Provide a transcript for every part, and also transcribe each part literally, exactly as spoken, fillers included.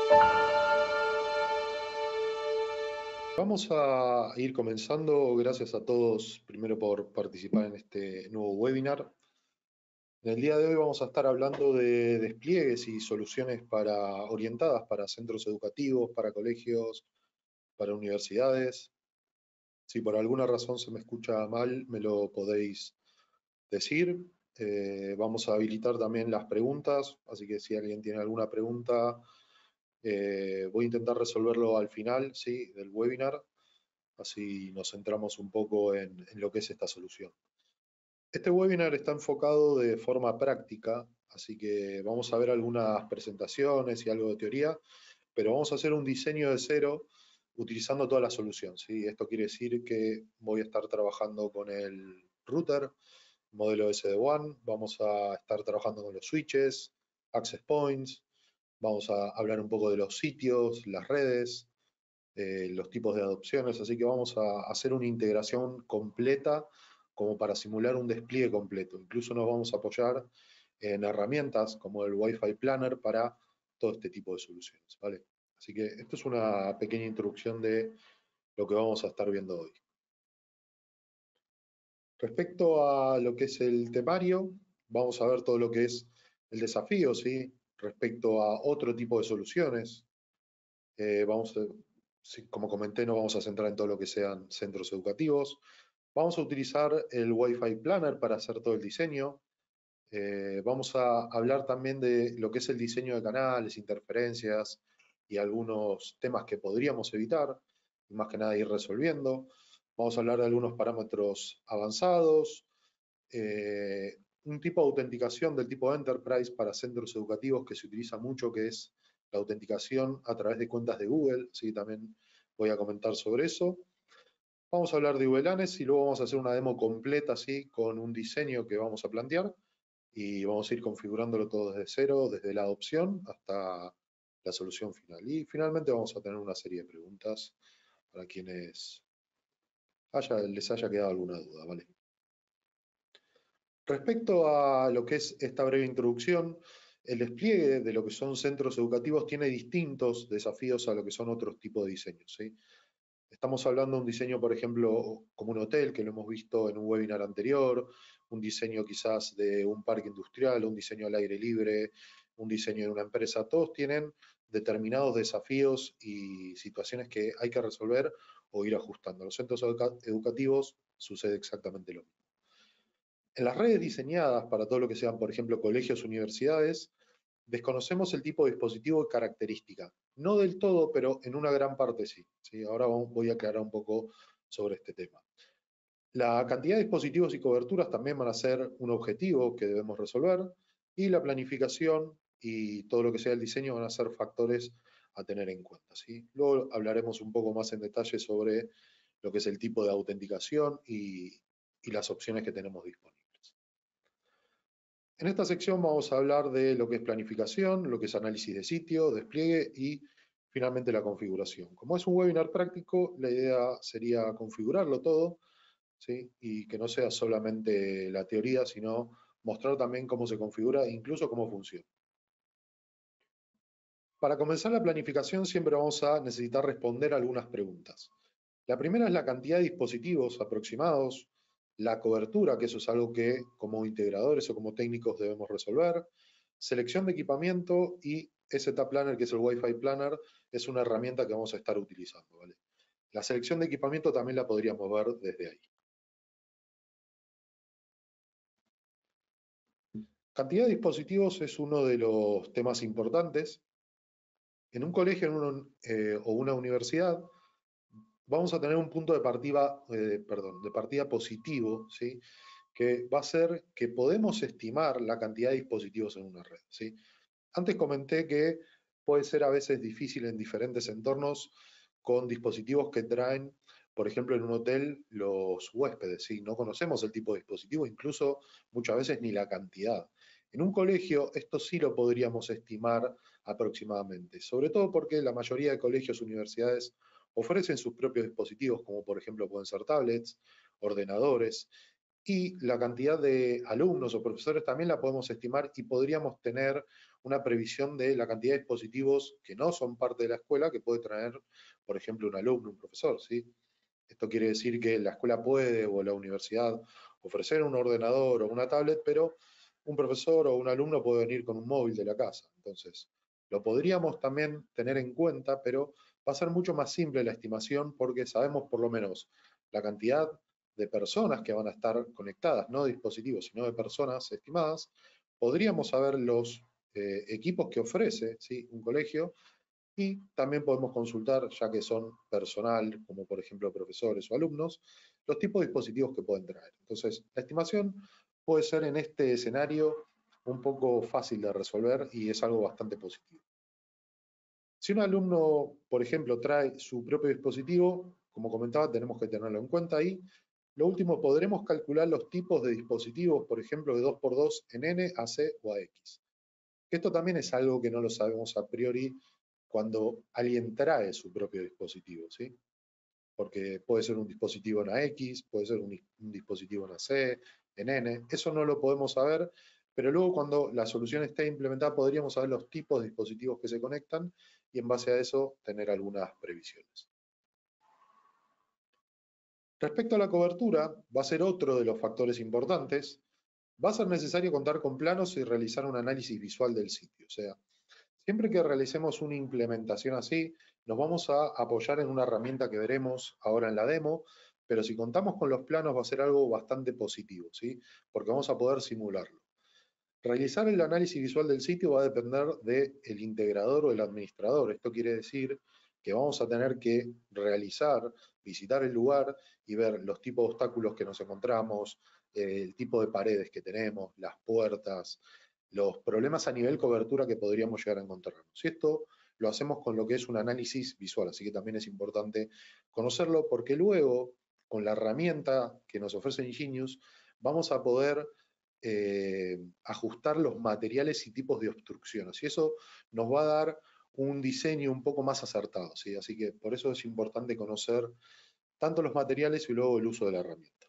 Vamos a ir comenzando. Gracias a todos primero por participar en este nuevo webinar. En el día de hoy vamos a estar hablando de despliegues y soluciones para, orientadas para centros educativos, para colegios, para universidades. Si por alguna razón se me escucha mal, me lo podéis decir. Eh, vamos a habilitar también las preguntas, así que si alguien tiene alguna pregunta, eh, voy a intentar resolverlo al final, ¿sí?, del webinar. Así nos centramos un poco en, en lo que es esta solución. Este webinar está enfocado de forma práctica, así que vamos a ver algunas presentaciones y algo de teoría, pero vamos a hacer un diseño de cero utilizando toda la solución, ¿sí? Esto quiere decir que voy a estar trabajando con el router, modelo S D WAN, vamos a estar trabajando con los switches, access points, vamos a hablar un poco de los sitios, las redes, eh, los tipos de adopciones, así que vamos a hacer una integración completa como para simular un despliegue completo. Incluso nos vamos a apoyar en herramientas como el Wi-Fi Planner para todo este tipo de soluciones, ¿vale? Así que esto es una pequeña introducción de lo que vamos a estar viendo hoy. Respecto a lo que es el temario, vamos a ver todo lo que es el desafío, ¿sí?, respecto a otro tipo de soluciones. Eh, vamos a, sí, como comenté, no vamos a centrar en todo lo que sean centros educativos. Vamos a utilizar el Wi-Fi Planner para hacer todo el diseño. Eh, vamos a hablar también de lo que es el diseño de canales, interferencias y algunos temas que podríamos evitar, y más que nada ir resolviendo. Vamos a hablar de algunos parámetros avanzados, eh, un tipo de autenticación del tipo Enterprise para centros educativos que se utiliza mucho, que es la autenticación a través de cuentas de Google, ¿sí? También voy a comentar sobre eso. Vamos a hablar de V LANes y luego vamos a hacer una demo completa, ¿sí?, con un diseño que vamos a plantear y vamos a ir configurándolo todo desde cero, desde la adopción hasta la solución final. Y finalmente vamos a tener una serie de preguntas para quienes haya, les haya quedado alguna duda, ¿vale? Respecto a lo que es esta breve introducción, el despliegue de lo que son centros educativos tiene distintos desafíos a lo que son otros tipos de diseños, ¿sí? Estamos hablando de un diseño, por ejemplo, como un hotel, que lo hemos visto en un webinar anterior, un diseño quizás de un parque industrial, un diseño al aire libre, un diseño de una empresa. Todos tienen determinados desafíos y situaciones que hay que resolver o ir ajustando. En los centros educa educativos sucede exactamente lo mismo. En las redes diseñadas para todo lo que sean, por ejemplo, colegios, universidades, desconocemos el tipo de dispositivo y característica. No del todo, pero en una gran parte sí, ¿sí? Ahora voy a aclarar un poco sobre este tema. La cantidad de dispositivos y coberturas también van a ser un objetivo que debemos resolver, y la planificación y todo lo que sea el diseño van a ser factores a tener en cuenta, ¿sí? Luego hablaremos un poco más en detalle sobre lo que es el tipo de autenticación y, y las opciones que tenemos disponibles. En esta sección vamos a hablar de lo que es planificación, lo que es análisis de sitio, despliegue y finalmente la configuración. Como es un webinar práctico, la idea sería configurarlo todo, ¿sí?, y que no sea solamente la teoría, sino mostrar también cómo se configura e incluso cómo funciona. Para comenzar la planificación siempre vamos a necesitar responder algunas preguntas. La primera es la cantidad de dispositivos aproximados, la cobertura, que eso es algo que como integradores o como técnicos debemos resolver, selección de equipamiento y S T A Planner, que es el Wi-Fi Planner, es una herramienta que vamos a estar utilizando, ¿vale? La selección de equipamiento también la podríamos ver desde ahí. Cantidad de dispositivos es uno de los temas importantes. En un colegio en un, eh, o una universidad vamos a tener un punto de partida, eh, perdón, de partida positivo, ¿sí?, que va a ser que podemos estimar la cantidad de dispositivos en una red, ¿sí? Antes comenté que puede ser a veces difícil en diferentes entornos con dispositivos que traen, por ejemplo, en un hotel los huéspedes, ¿sí? No conocemos el tipo de dispositivo, incluso muchas veces ni la cantidad. En un colegio esto sí lo podríamos estimar aproximadamente, sobre todo porque la mayoría de colegios, universidades ofrecen sus propios dispositivos, como por ejemplo pueden ser tablets, ordenadores, Y la cantidad de alumnos o profesores también la podemos estimar y podríamos tener una previsión de la cantidad de dispositivos que no son parte de la escuela que puede traer, por ejemplo, un alumno, un profesor, ¿sí? Esto quiere decir que la escuela puede o la universidad ofrecer un ordenador o una tablet, pero un profesor o un alumno puede venir con un móvil de la casa. Entonces, lo podríamos también tener en cuenta, pero va a ser mucho más simple la estimación porque sabemos por lo menos la cantidad de personas que van a estar conectadas, no de dispositivos, sino de personas estimadas. Podríamos saber los eh, equipos que ofrece, ¿sí?, un colegio, y también podemos consultar, ya que son personal, como por ejemplo profesores o alumnos, los tipos de dispositivos que pueden traer. Entonces, la estimación puede ser en este escenario un poco fácil de resolver y es algo bastante positivo. Si un alumno, por ejemplo, trae su propio dispositivo, como comentaba, tenemos que tenerlo en cuenta ahí. Lo último, podremos calcular los tipos de dispositivos, por ejemplo, de dos por dos en N, A C o A X. Esto también es algo que no lo sabemos a priori cuando alguien trae su propio dispositivo, ¿sí? Porque puede ser un dispositivo en A X, puede ser un, un dispositivo en A C, en N, eso no lo podemos saber, pero luego cuando la solución esté implementada podríamos saber los tipos de dispositivos que se conectan y en base a eso tener algunas previsiones. Respecto a la cobertura, va a ser otro de los factores importantes. Va a ser necesario contar con planos y realizar un análisis visual del sitio. O sea, siempre que realicemos una implementación así, nos vamos a apoyar en una herramienta que veremos ahora en la demo, pero si contamos con los planos va a ser algo bastante positivo, ¿sí? Porque vamos a poder simularlo. Realizar el análisis visual del sitio va a depender del integrador o el administrador. Esto quiere decir que vamos a tener que realizar, visitar el lugar y ver los tipos de obstáculos que nos encontramos, eh, el tipo de paredes que tenemos, las puertas, los problemas a nivel cobertura que podríamos llegar a encontrarnos. Y esto lo hacemos con lo que es un análisis visual, así que también es importante conocerlo porque luego, con la herramienta que nos ofrece Ingenius, vamos a poder eh, ajustar los materiales y tipos de obstrucciones. Y eso nos va a dar un diseño un poco más acertado, ¿sí? Así que por eso es importante conocer tanto los materiales y luego el uso de la herramienta.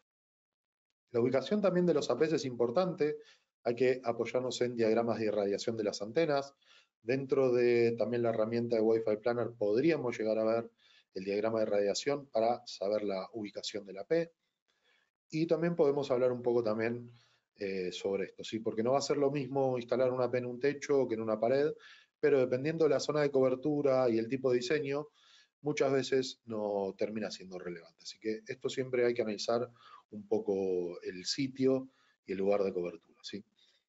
La ubicación también de los A P S es importante, hay que apoyarnos en diagramas de irradiación de las antenas. Dentro de también la herramienta de Wi-Fi Planner podríamos llegar a ver el diagrama de radiación para saber la ubicación de la P. Y también podemos hablar un poco también eh, sobre esto, ¿sí? Porque no va a ser lo mismo instalar una P en un techo que en una pared, pero dependiendo de la zona de cobertura y el tipo de diseño, muchas veces no termina siendo relevante. Así que esto siempre hay que analizar un poco el sitio y el lugar de cobertura, ¿sí?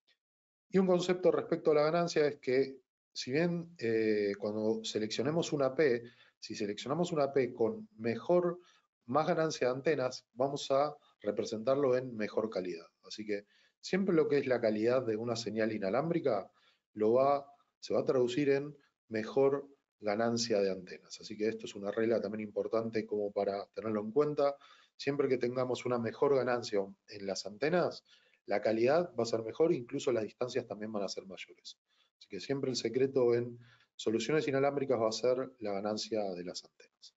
Y un concepto respecto a la ganancia es que, si bien eh, cuando seleccionemos una P, si seleccionamos una P con mejor, más ganancia de antenas, vamos a representarlo en mejor calidad. Así que siempre lo que es la calidad de una señal inalámbrica lo va, se va a traducir en mejor ganancia de antenas. Así que esto es una regla también importante como para tenerlo en cuenta. Siempre que tengamos una mejor ganancia en las antenas, la calidad va a ser mejor, incluso las distancias también van a ser mayores. Así que siempre el secreto en soluciones inalámbricas va a ser la ganancia de las antenas.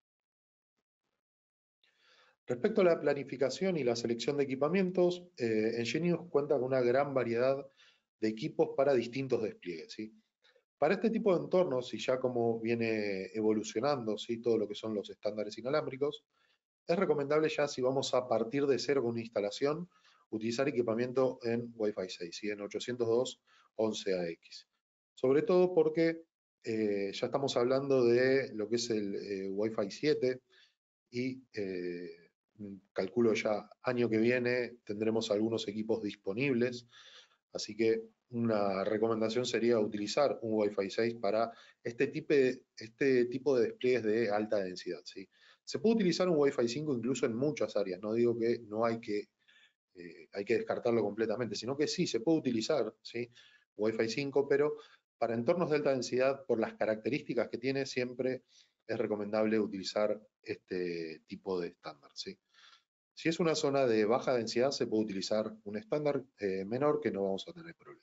Respecto a la planificación y la selección de equipamientos, eh, Engenius cuenta con una gran variedad de equipos para distintos despliegues, ¿sí? Para este tipo de entornos, y ya como viene evolucionando, ¿sí?, todo lo que son los estándares inalámbricos, es recomendable ya, si vamos a partir de cero con una instalación, utilizar equipamiento en Wi-Fi seis, ¿sí?, en ochocientos dos punto once A X. Sobre todo porque eh, ya estamos hablando de lo que es el eh, Wi-Fi siete y eh, calculo ya año que viene tendremos algunos equipos disponibles, así que una recomendación sería utilizar un Wi-Fi seis para este tipo de, este tipo de despliegues de alta densidad, ¿sí? Se puede utilizar un Wi-Fi cinco incluso en muchas áreas, no digo que no hay que, eh, hay que descartarlo completamente, sino que sí, se puede utilizar, ¿sí?, Wi-Fi cinco, pero para entornos de alta densidad, por las características que tiene, siempre es recomendable utilizar este tipo de estándar, ¿sí? Si es una zona de baja densidad, se puede utilizar un estándar eh, menor que no vamos a tener problemas.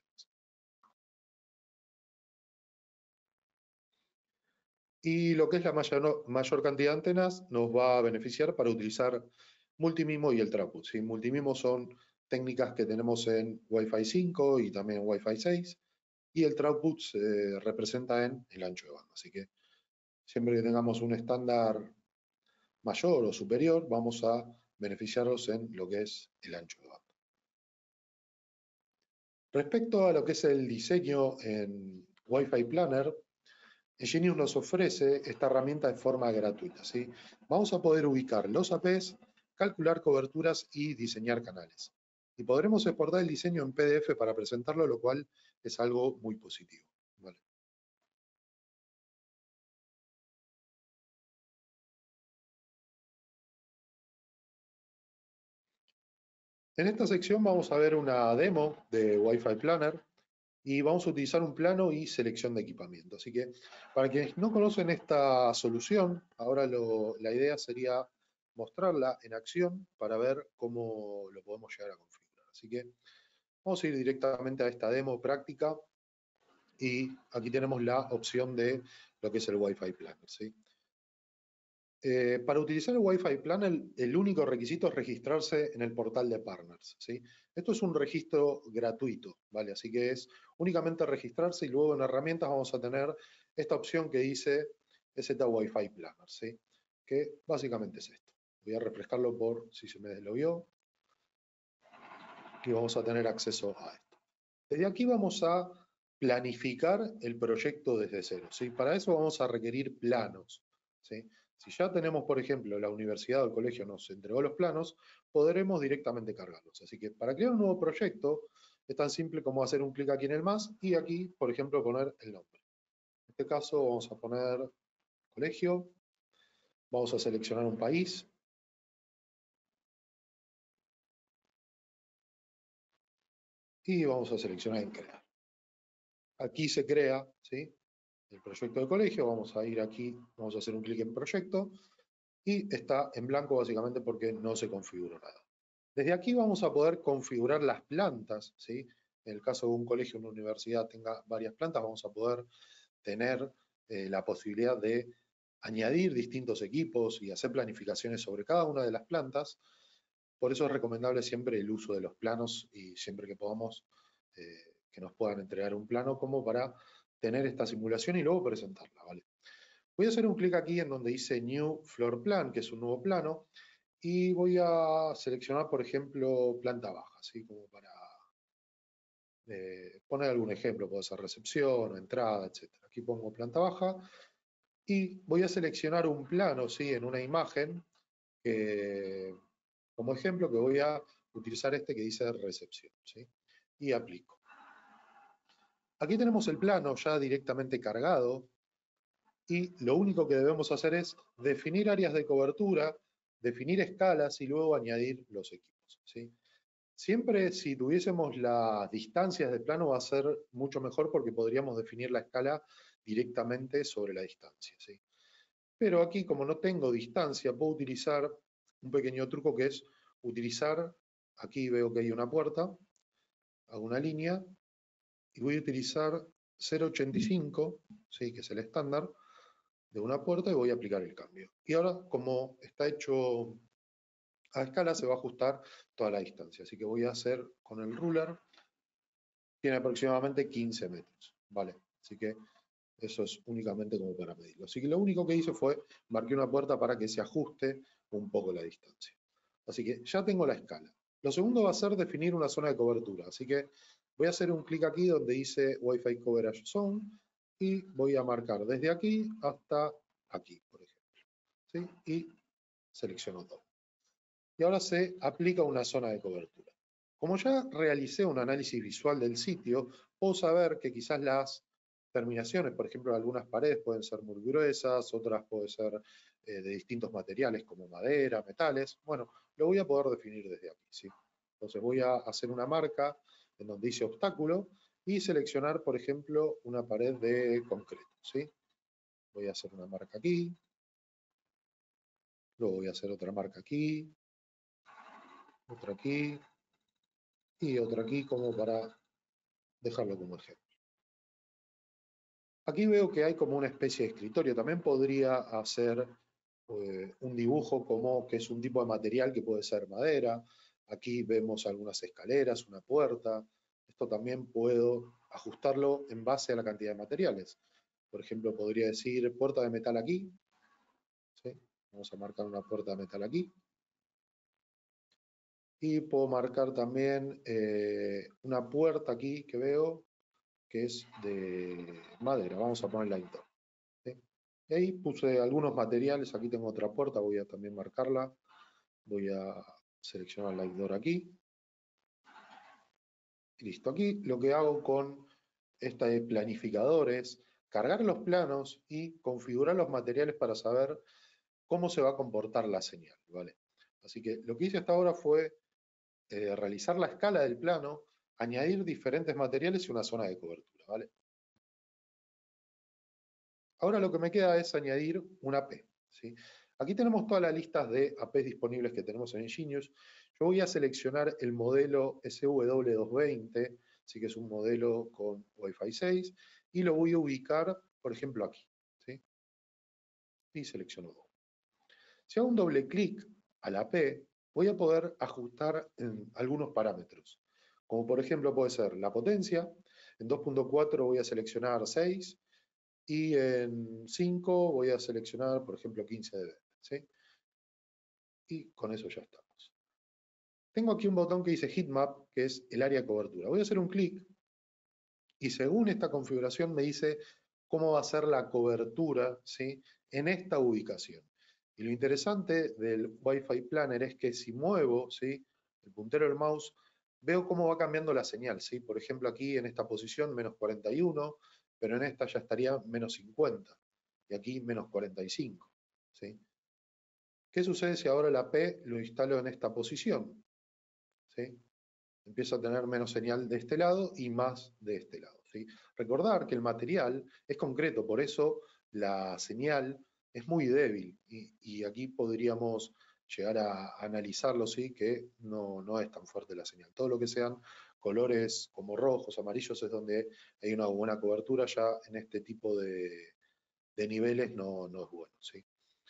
Y lo que es la mayor, mayor cantidad de antenas nos va a beneficiar para utilizar multimimo y el throughput, ¿sí? Multimimo son técnicas que tenemos en Wi-Fi cinco y también en Wi-Fi seis, y el throughput se representa en el ancho de banda. Así que siempre que tengamos un estándar mayor o superior, vamos a beneficiarnos en lo que es el ancho de banda. Respecto a lo que es el diseño en Wi-Fi Planner, Engenius nos ofrece esta herramienta de forma gratuita, ¿sí? Vamos a poder ubicar los A Ps, calcular coberturas y diseñar canales. Y podremos exportar el diseño en P D F para presentarlo, lo cual es algo muy positivo, ¿vale? En esta sección vamos a ver una demo de Wi-Fi Planner y vamos a utilizar un plano y selección de equipamiento. Así que para quienes no conocen esta solución, ahora lo, la idea sería mostrarla en acción para ver cómo lo podemos llegar a configurar. Así que vamos a ir directamente a esta demo práctica y aquí tenemos la opción de lo que es el Wi-Fi Planner, ¿sí? Eh, para utilizar el Wi-Fi Planner, el, el único requisito es registrarse en el portal de Partners, ¿sí? Esto es un registro gratuito, ¿vale? Así que es únicamente registrarse y luego en herramientas vamos a tener esta opción que dice E Z Wi-Fi Planner, ¿sí? Que básicamente es esto. Voy a refrescarlo por si se me deslogueó y vamos a tener acceso a esto. Desde aquí vamos a planificar el proyecto desde cero, ¿sí? Para eso vamos a requerir planos, ¿sí? Si ya tenemos, por ejemplo, la universidad o el colegio nos entregó los planos, podremos directamente cargarlos. Así que para crear un nuevo proyecto es tan simple como hacer un clic aquí en el más y aquí, por ejemplo, poner el nombre. En este caso vamos a poner colegio, vamos a seleccionar un país y vamos a seleccionar en crear. Aquí se crea, ¿sí?, el proyecto de colegio. Vamos a ir aquí, vamos a hacer un clic en proyecto y está en blanco básicamente porque no se configuró nada. Desde aquí vamos a poder configurar las plantas, ¿sí? En el caso de un colegio o una universidad tenga varias plantas, vamos a poder tener eh, la posibilidad de añadir distintos equipos y hacer planificaciones sobre cada una de las plantas. Por eso es recomendable siempre el uso de los planos y siempre que podamos eh, que nos puedan entregar un plano como para tener esta simulación y luego presentarla, ¿vale? Voy a hacer un clic aquí en donde dice New Floor Plan, que es un nuevo plano, y voy a seleccionar, por ejemplo, planta baja, ¿sí? Como para eh, poner algún ejemplo, puede ser recepción, entrada, etcétera. Aquí pongo planta baja y voy a seleccionar un plano, ¿sí?, en una imagen, que, como ejemplo, que voy a utilizar este que dice recepción, ¿sí? Y aplico. Aquí tenemos el plano ya directamente cargado y lo único que debemos hacer es definir áreas de cobertura, definir escalas y luego añadir los equipos, ¿sí? Siempre si tuviésemos las distancias del plano va a ser mucho mejor porque podríamos definir la escala directamente sobre la distancia, ¿sí? Pero aquí, como no tengo distancia, puedo utilizar un pequeño truco que es utilizar, aquí veo que hay una puerta, hago una línea y voy a utilizar cero coma ochenta y cinco, ¿sí?, que es el estándar de una puerta, y voy a aplicar el cambio. Y ahora, como está hecho a escala, se va a ajustar toda la distancia. Así que voy a hacer con el ruler, tiene aproximadamente quince metros, ¿vale? Así que eso es únicamente como para medirlo. Así que lo único que hice fue marqué una puerta para que se ajuste un poco la distancia. Así que ya tengo la escala. Lo segundo va a ser definir una zona de cobertura. Así que voy a hacer un clic aquí donde dice Wi-Fi Coverage Zone y voy a marcar desde aquí hasta aquí, por ejemplo, ¿sí? Y selecciono todo. Y ahora se aplica una zona de cobertura. Como ya realicé un análisis visual del sitio, puedo saber que quizás las terminaciones, por ejemplo, de algunas paredes pueden ser muy gruesas, otras pueden ser eh, de distintos materiales como madera, metales. Bueno, lo voy a poder definir desde aquí, ¿sí? Entonces voy a hacer una marca en donde dice obstáculo y seleccionar, por ejemplo, una pared de concreto, ¿sí? Voy a hacer una marca aquí, luego voy a hacer otra marca aquí, otra aquí y otra aquí como para dejarlo como ejemplo. Aquí veo que hay como una especie de escritorio. También podría hacer eh, un dibujo como que es un tipo de material que puede ser madera, Aquí vemos algunas escaleras, una puerta. Esto también puedo ajustarlo en base a la cantidad de materiales. Por ejemplo, podría decir puerta de metal aquí. ¿Sí? Vamos a marcar una puerta de metal aquí. Y puedo marcar también eh, una puerta aquí que veo que es de madera. Vamos a ponerla ahí. ¿Sí? Y ahí puse algunos materiales. Aquí tengo otra puerta, voy a también marcarla. Voy a seleccionar la door aquí. Y listo. Aquí lo que hago con este planificador es cargar los planos y configurar los materiales para saber cómo se va a comportar la señal, ¿vale? Así que lo que hice hasta ahora fue eh, realizar la escala del plano, añadir diferentes materiales y una zona de cobertura, ¿vale? Ahora lo que me queda es añadir un A P, ¿sí? Aquí tenemos todas las listas de A Ps disponibles que tenemos en Ingenious. Yo voy a seleccionar el modelo S W doscientos veinte, así que es un modelo con Wi-Fi seis, y lo voy a ubicar, por ejemplo, aquí, ¿sí? Y selecciono dos. Si hago un doble clic a la A P, voy a poder ajustar en algunos parámetros, como por ejemplo puede ser la potencia. En dos punto cuatro voy a seleccionar seis, y en cinco voy a seleccionar, por ejemplo, quince dB, ¿sí? Y con eso ya estamos. Tengo aquí un botón que dice Heatmap, que es el área de cobertura. Voy a hacer un clic y según esta configuración me dice cómo va a ser la cobertura, ¿sí?, en esta ubicación. Y lo interesante del Wi-Fi Planner es que si muevo, ¿sí?, el puntero del mouse, veo cómo va cambiando la señal, ¿sí? Por ejemplo, aquí en esta posición menos cuarenta y uno, pero en esta ya estaría menos cincuenta, y aquí menos cuarenta y cinco, ¿sí? ¿Qué sucede si ahora la P lo instalo en esta posición? ¿Sí? Empiezo a tener menos señal de este lado y más de este lado, ¿sí? Recordar que el material es concreto, por eso la señal es muy débil, y, y aquí podríamos llegar a analizarlo, ¿sí?, que no, no es tan fuerte la señal. Todo lo que sean colores como rojos, amarillos, es donde hay una buena cobertura. Ya en este tipo de, de niveles no, no es bueno, ¿sí?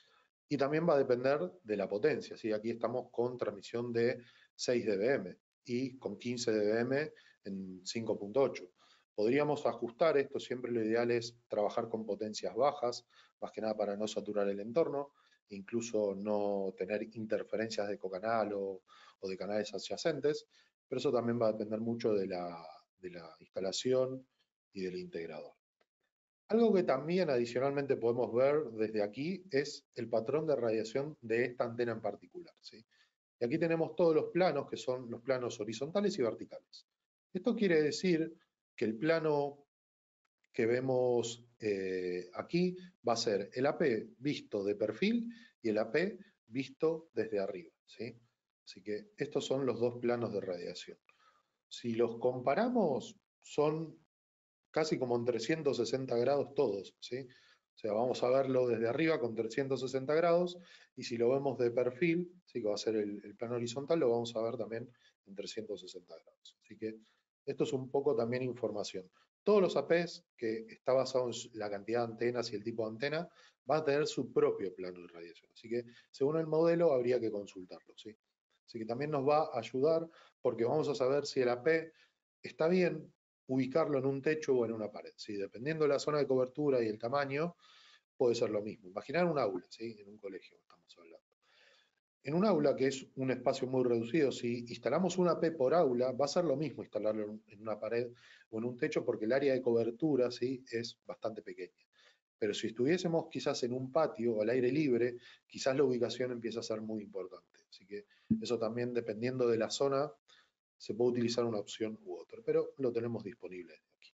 Y también va a depender de la potencia, ¿sí? Aquí estamos con transmisión de seis decibelios y con quince decibelios en cinco punto ocho. Podríamos ajustar esto, siempre lo ideal es trabajar con potencias bajas, más que nada para no saturar el entorno, incluso no tener interferencias de cocanal o, o de canales adyacentes, pero eso también va a depender mucho de la, de la instalación y del integrador. Algo que también adicionalmente podemos ver desde aquí es el patrón de radiación de esta antena en particular, ¿sí? Y aquí tenemos todos los planos, que son los planos horizontales y verticales. Esto quiere decir que el plano que vemos eh, aquí va a ser el A P visto de perfil y el A P visto desde arriba, ¿sí? Así que estos son los dos planos de radiación. Si los comparamos, son casi como en trescientos sesenta grados todos, ¿sí? O sea, vamos a verlo desde arriba con trescientos sesenta grados, y si lo vemos de perfil, ¿sí?, que va a ser el, el plano horizontal, lo vamos a ver también en trescientos sesenta grados. Así que esto es un poco también información. Todos los A Ps, que está basado en la cantidad de antenas y el tipo de antena, van a tener su propio plano de radiación. Así que según el modelo habría que consultarlo, ¿sí? Así que también nos va a ayudar, porque vamos a saber si el A P está bien ubicarlo en un techo o en una pared, ¿sí? Dependiendo de la zona de cobertura y el tamaño, puede ser lo mismo. Imaginar un aula, ¿sí?, en un colegio estamos hablando. En un aula, que es un espacio muy reducido, si instalamos una A P por aula, va a ser lo mismo instalarlo en una pared o en un techo, porque el área de cobertura, ¿sí?, es bastante pequeña. Pero si estuviésemos quizás en un patio o al aire libre, quizás la ubicación empieza a ser muy importante. Así que eso también, dependiendo de la zona, se puede utilizar una opción u otra, pero lo tenemos disponible aquí.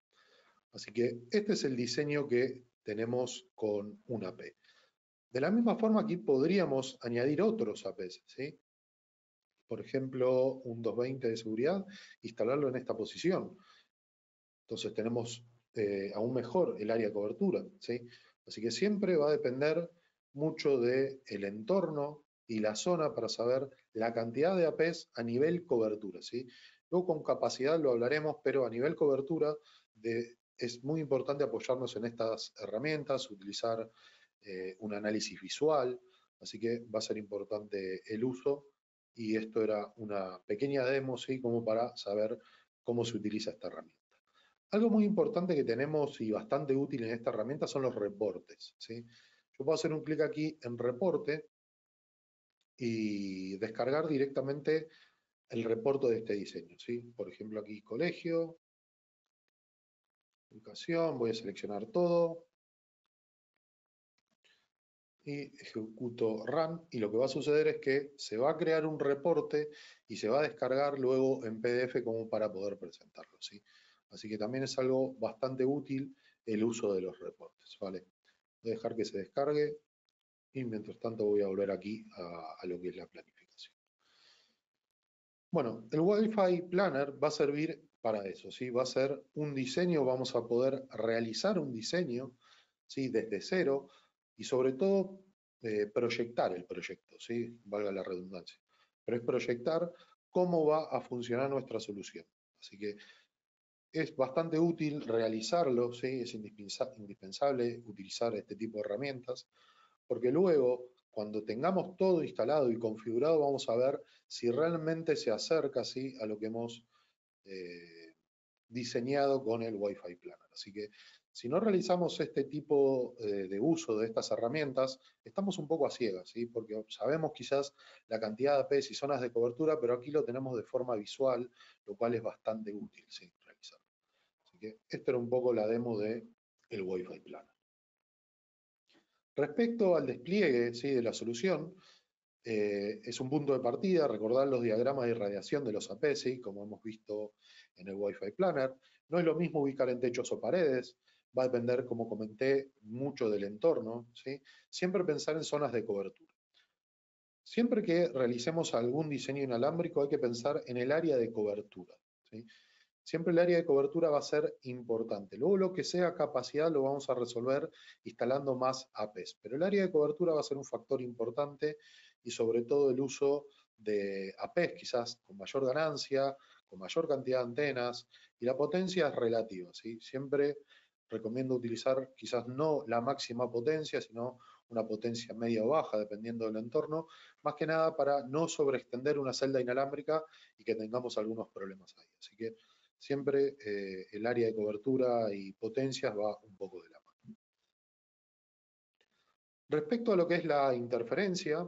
Así que este es el diseño que tenemos con un A P. De la misma forma, aquí podríamos añadir otros A Ps, ¿sí? Por ejemplo, un doscientos veinte de seguridad, instalarlo en esta posición. Entonces tenemos eh, aún mejor el área de cobertura, ¿sí? Así que siempre va a depender mucho del entorno y la zona para saber la cantidad de A Ps a nivel cobertura, ¿sí? Luego con capacidad lo hablaremos, pero a nivel cobertura de, es muy importante apoyarnos en estas herramientas, utilizar eh, un análisis visual, así que va a ser importante el uso y esto era una pequeña demo, ¿sí? Como para saber cómo se utiliza esta herramienta. Algo muy importante que tenemos y bastante útil en esta herramienta son los reportes, ¿sí? Yo puedo hacer un clic aquí en reporte y descargar directamente el reporte de este diseño, ¿sí? Por ejemplo, aquí colegio, educación, voy a seleccionar todo y ejecuto run, y lo que va a suceder es que se va a crear un reporte y se va a descargar luego en P D F como para poder presentarlo, ¿sí? Así que también es algo bastante útil el uso de los reportes, ¿vale? Voy a dejar que se descargue y mientras tanto voy a volver aquí a, a lo que es la planificación. Bueno, el Wi-Fi Planner va a servir para eso, ¿sí? Va a ser un diseño, vamos a poder realizar un diseño, ¿sí? Desde cero y sobre todo eh, proyectar el proyecto, ¿sí? Valga la redundancia. Pero es proyectar cómo va a funcionar nuestra solución. Así que es bastante útil realizarlo, ¿sí? Es indispensable utilizar este tipo de herramientas, porque luego, cuando tengamos todo instalado y configurado, vamos a ver si realmente se acerca, ¿sí? A lo que hemos eh, diseñado con el Wi-Fi Planner. Así que si no realizamos este tipo eh, de uso de estas herramientas, estamos un poco a ciegas, ¿sí? Porque sabemos quizás la cantidad de A Ps y zonas de cobertura, pero aquí lo tenemos de forma visual, lo cual es bastante útil, ¿sí? Realizarlo. Así que esta era un poco la demo de el Wi-Fi Planner. Respecto al despliegue, ¿sí? De la solución, eh, es un punto de partida, recordar los diagramas de irradiación de los A P, ¿sí? Como hemos visto en el Wi-Fi Planner. No es lo mismo ubicar en techos o paredes, va a depender, como comenté, mucho del entorno, ¿sí? Siempre pensar en zonas de cobertura. Siempre que realicemos algún diseño inalámbrico hay que pensar en el área de cobertura, ¿sí? Siempre el área de cobertura va a ser importante. Luego lo que sea capacidad lo vamos a resolver instalando más A Ps. Pero el área de cobertura va a ser un factor importante y sobre todo el uso de A Ps quizás con mayor ganancia, con mayor cantidad de antenas y la potencia es relativa, ¿sí? Siempre recomiendo utilizar quizás no la máxima potencia, sino una potencia media o baja, dependiendo del entorno, más que nada para no sobreextender una celda inalámbrica y que tengamos algunos problemas ahí. Así que siempre eh, el área de cobertura y potencias va un poco de la mano. Respecto a lo que es la interferencia,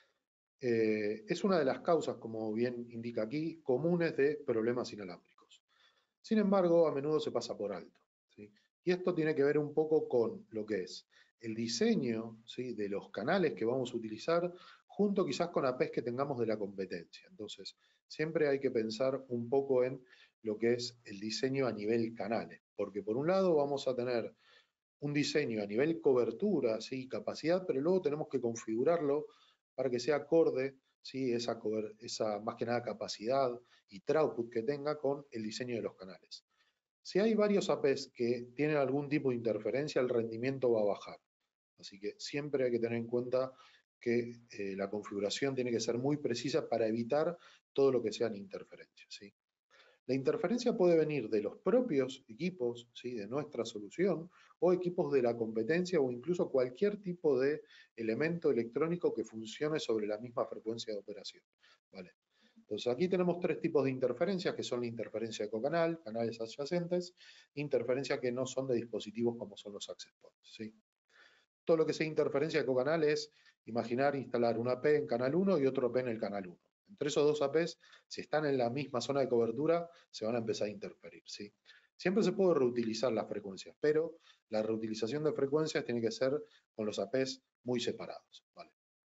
eh, es una de las causas, como bien indica aquí, comunes de problemas inalámbricos. Sin embargo, a menudo se pasa por alto, ¿sí? Y esto tiene que ver un poco con lo que es el diseño, ¿sí? De los canales que vamos a utilizar, junto quizás con A Ps que tengamos de la competencia. Entonces, siempre hay que pensar un poco en lo que es el diseño a nivel canales, porque por un lado vamos a tener un diseño a nivel cobertura, ¿sí? Capacidad, pero luego tenemos que configurarlo para que sea acorde, ¿sí? Esa, cober, esa más que nada capacidad y throughput que tenga con el diseño de los canales. Si hay varios A Ps que tienen algún tipo de interferencia, el rendimiento va a bajar. Así que siempre hay que tener en cuenta que eh, la configuración tiene que ser muy precisa para evitar todo lo que sean interferencias, ¿sí? La interferencia puede venir de los propios equipos, ¿sí? De nuestra solución, o equipos de la competencia, o incluso cualquier tipo de elemento electrónico que funcione sobre la misma frecuencia de operación, ¿vale? Entonces aquí tenemos tres tipos de interferencias, que son la interferencia de cocanal, canales adyacentes, interferencia que no son de dispositivos como son los access points, ¿sí? Todo lo que sea interferencia de cocanal es imaginar instalar una A P en canal uno y otro A P en el canal uno. Entre esos dos A Ps, si están en la misma zona de cobertura, se van a empezar a interferir, ¿sí? Siempre se puede reutilizar las frecuencias, pero la reutilización de frecuencias tiene que ser con los A Ps muy separados, ¿vale?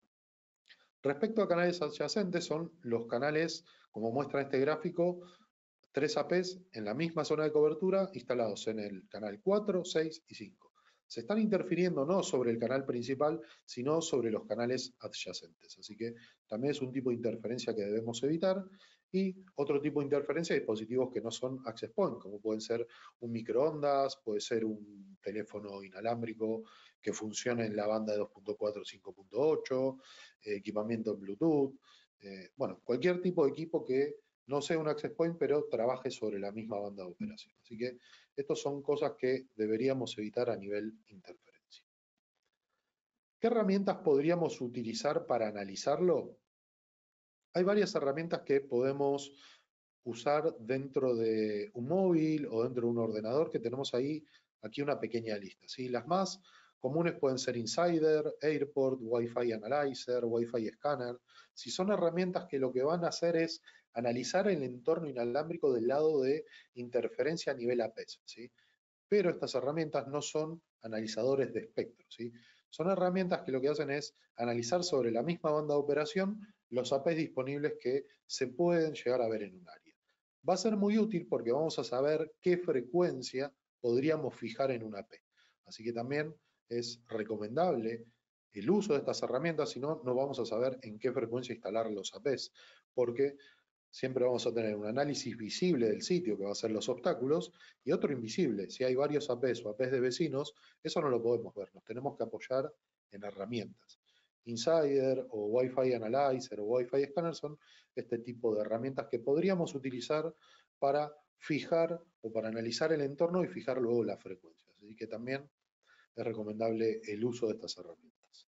Respecto a canales adyacentes, son los canales, como muestra este gráfico, tres A Ps en la misma zona de cobertura instalados en el canal cuatro, seis y cinco. Se están interfiriendo no sobre el canal principal, sino sobre los canales adyacentes. Así que también es un tipo de interferencia que debemos evitar. Y otro tipo de interferencia de dispositivos que no son access point, como pueden ser un microondas, puede ser un teléfono inalámbrico que funcione en la banda de dos punto cuatro, cinco punto ocho, eh, equipamiento en Bluetooth. Eh, bueno, cualquier tipo de equipo que no sea un access point, pero trabaje sobre la misma banda de operación. Así que estas son cosas que deberíamos evitar a nivel interferencia. ¿Qué herramientas podríamos utilizar para analizarlo? Hay varias herramientas que podemos usar dentro de un móvil o dentro de un ordenador, que tenemos ahí, aquí una pequeña lista, ¿sí? Las más comunes pueden ser Insider, Airport, Wi-Fi Analyzer, Wi-Fi Scanner. Si son herramientas que lo que van a hacer es analizar el entorno inalámbrico del lado de interferencia a nivel A P S, ¿sí? Pero estas herramientas no son analizadores de espectro, ¿sí? Son herramientas que lo que hacen es analizar sobre la misma banda de operación los A Ps disponibles que se pueden llegar a ver en un área. Va a ser muy útil porque vamos a saber qué frecuencia podríamos fijar en un A P. Así que también es recomendable el uso de estas herramientas, si no, no vamos a saber en qué frecuencia instalar los A Ps, porque siempre vamos a tener un análisis visible del sitio, que va a ser los obstáculos, y otro invisible. Si hay varios A Ps o A Ps de vecinos, eso no lo podemos ver, nos tenemos que apoyar en herramientas. Insider o Wi-Fi Analyzer o Wi-Fi Scanner son este tipo de herramientas que podríamos utilizar para fijar o para analizar el entorno y fijar luego las frecuencias. Así que también es recomendable el uso de estas herramientas.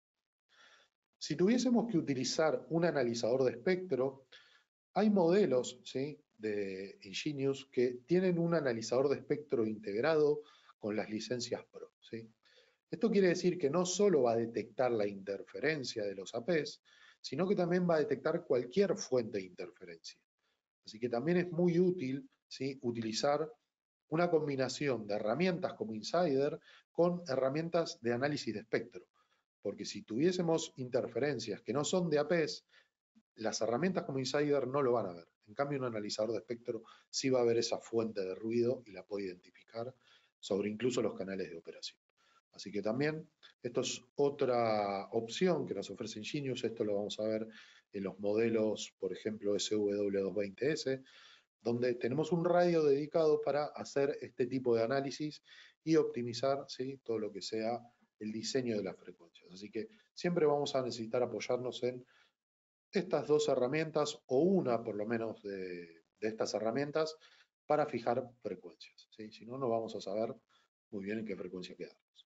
Si tuviésemos que utilizar un analizador de espectro, hay modelos, ¿sí?, de Ingenius que tienen un analizador de espectro integrado con las licencias Pro, ¿sí? Esto quiere decir que no solo va a detectar la interferencia de los A Ps, sino que también va a detectar cualquier fuente de interferencia. Así que también es muy útil, ¿sí?, utilizar una combinación de herramientas como Insider con herramientas de análisis de espectro. Porque si tuviésemos interferencias que no son de A Ps, las herramientas como Insider no lo van a ver. En cambio, un analizador de espectro sí va a ver esa fuente de ruido y la puede identificar sobre incluso los canales de operación. Así que también esto es otra opción que nos ofrece Ingenius. Esto lo vamos a ver en los modelos, por ejemplo, S W doscientos veinte S, donde tenemos un radio dedicado para hacer este tipo de análisis y optimizar, ¿sí?, todo lo que sea el diseño de las frecuencias. Así que siempre vamos a necesitar apoyarnos en estas dos herramientas o una por lo menos de, de estas herramientas para fijar frecuencias, ¿sí? Si no, no vamos a saber muy bien en qué frecuencia quedarnos.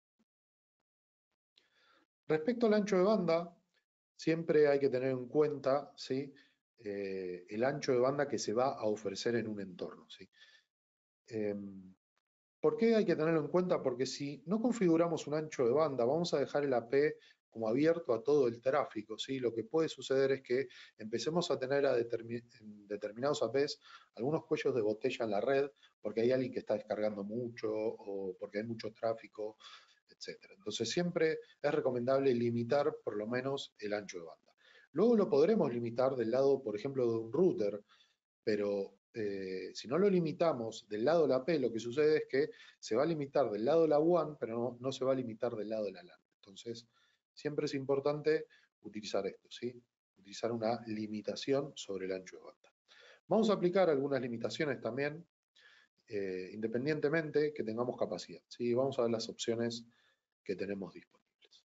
Respecto al ancho de banda, siempre hay que tener en cuenta, ¿sí?, eh, el ancho de banda que se va a ofrecer en un entorno, ¿sí? Eh, ¿Por qué hay que tenerlo en cuenta? Porque si no configuramos un ancho de banda, vamos a dejar el A P como abierto a todo el tráfico, ¿sí? Lo que puede suceder es que empecemos a tener a determin determinados A Ps algunos cuellos de botella en la red, porque hay alguien que está descargando mucho o porque hay mucho tráfico, etcétera. Entonces siempre es recomendable limitar por lo menos el ancho de banda. Luego lo podremos limitar del lado, por ejemplo, de un router, pero eh, si no lo limitamos del lado de la P, lo que sucede es que se va a limitar del lado de la W A N, pero no, no se va a limitar del lado de la LAN. Entonces, siempre es importante utilizar esto, ¿sí? Utilizar una limitación sobre el ancho de banda. Vamos a aplicar algunas limitaciones también, eh, independientemente que tengamos capacidad, ¿sí? Vamos a ver las opciones que tenemos disponibles.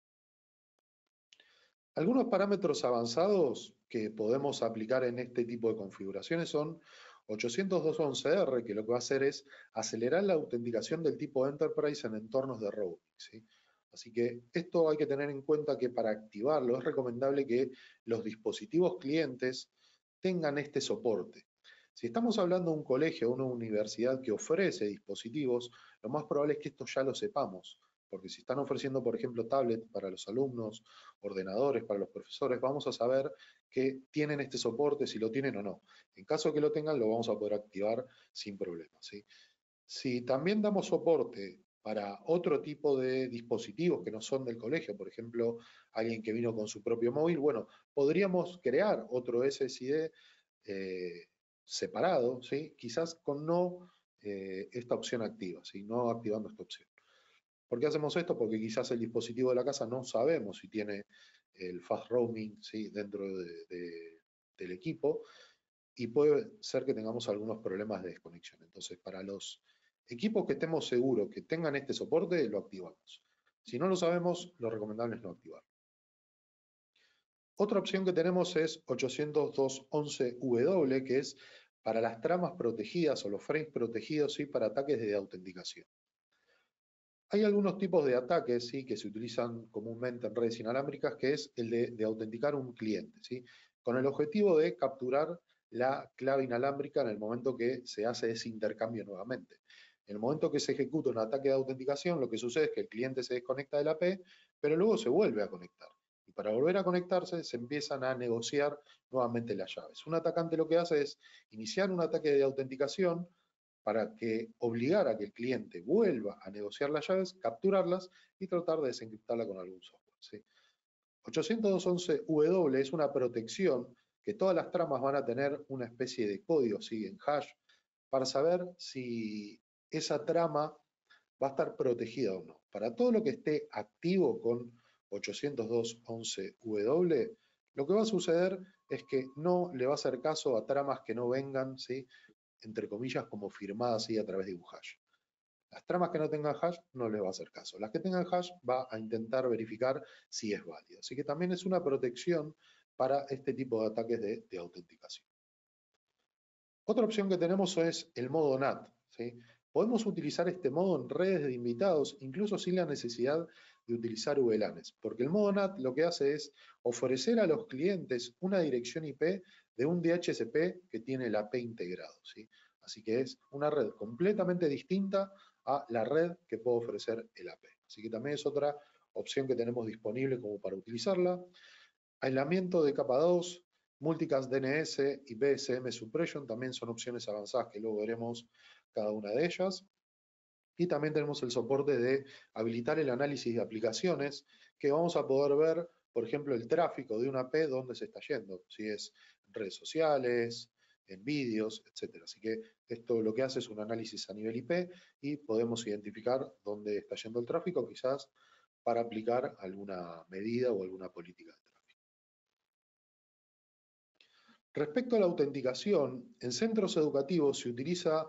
Algunos parámetros avanzados que podemos aplicar en este tipo de configuraciones son ochocientos dos once R, que lo que va a hacer es acelerar la autenticación del tipo Enterprise en entornos de roaming, ¿sí? Así que esto hay que tener en cuenta que para activarlo es recomendable que los dispositivos clientes tengan este soporte. Si estamos hablando de un colegio o una universidad que ofrece dispositivos, lo más probable es que esto ya lo sepamos, porque si están ofreciendo, por ejemplo, tablets para los alumnos, ordenadores para los profesores, vamos a saber que tienen este soporte, si lo tienen o no. En caso de que lo tengan, lo vamos a poder activar sin problema, ¿sí? Si también damos soporte para otro tipo de dispositivos que no son del colegio, por ejemplo, alguien que vino con su propio móvil, bueno, podríamos crear otro S S I D eh, separado, ¿sí?, quizás con no eh, esta opción activa, ¿sí?, no activando esta opción. ¿Por qué hacemos esto? Porque quizás el dispositivo de la casa no sabemos si tiene el fast roaming, ¿sí?, dentro de, de, del equipo, y puede ser que tengamos algunos problemas de desconexión. Entonces, para los equipos que estemos seguros que tengan este soporte, lo activamos. Si no lo sabemos, lo recomendable es no activarlo. Otra opción que tenemos es ochocientos dos once W, que es para las tramas protegidas o los frames protegidos, ¿sí?, para ataques de autenticación. Hay algunos tipos de ataques, ¿sí?, que se utilizan comúnmente en redes inalámbricas, que es el de, de autenticar un cliente, ¿sí? con el objetivo de capturar la clave inalámbrica en el momento que se hace ese intercambio nuevamente. En el momento que se ejecuta un ataque de autenticación, lo que sucede es que el cliente se desconecta de la A P, pero luego se vuelve a conectar. Y para volver a conectarse, se empiezan a negociar nuevamente las llaves. Un atacante lo que hace es iniciar un ataque de autenticación para que obligar a que el cliente vuelva a negociar las llaves, capturarlas y tratar de desencriptarla con algún software, ¿sí? ochocientos dos punto once W es una protección que todas las tramas van a tener una especie de código, ¿sí? En hash, para saber si esa trama va a estar protegida o no. Para todo lo que esté activo con ochocientos dos punto once W, lo que va a suceder es que no le va a hacer caso a tramas que no vengan, ¿sí? Entre comillas, como firmadas ¿sí? A través de un hash. Las tramas que no tengan hash no les va a hacer caso. Las que tengan hash va a intentar verificar si es válido. Así que también es una protección para este tipo de ataques de, de autenticación. Otra opción que tenemos es el modo N A T, ¿sí? Podemos utilizar este modo en redes de invitados, incluso sin la necesidad de utilizar V LANes, porque el modo N A T lo que hace es ofrecer a los clientes una dirección I P de un D H C P que tiene el A P integrado, ¿sí? Así que es una red completamente distinta a la red que puede ofrecer el A P. Así que también es otra opción que tenemos disponible como para utilizarla. Aislamiento de capa dos, Multicast D N S y B S M Suppression también son opciones avanzadas que luego veremos cada una de ellas. Y también tenemos el soporte de habilitar el análisis de aplicaciones, que vamos a poder ver, por ejemplo, el tráfico de una A P, dónde se está yendo, si es en redes sociales, en vídeos, etcétera. Así que esto lo que hace es un análisis a nivel I P y podemos identificar dónde está yendo el tráfico, quizás para aplicar alguna medida o alguna política de tráfico. Respecto a la autenticación, en centros educativos se utiliza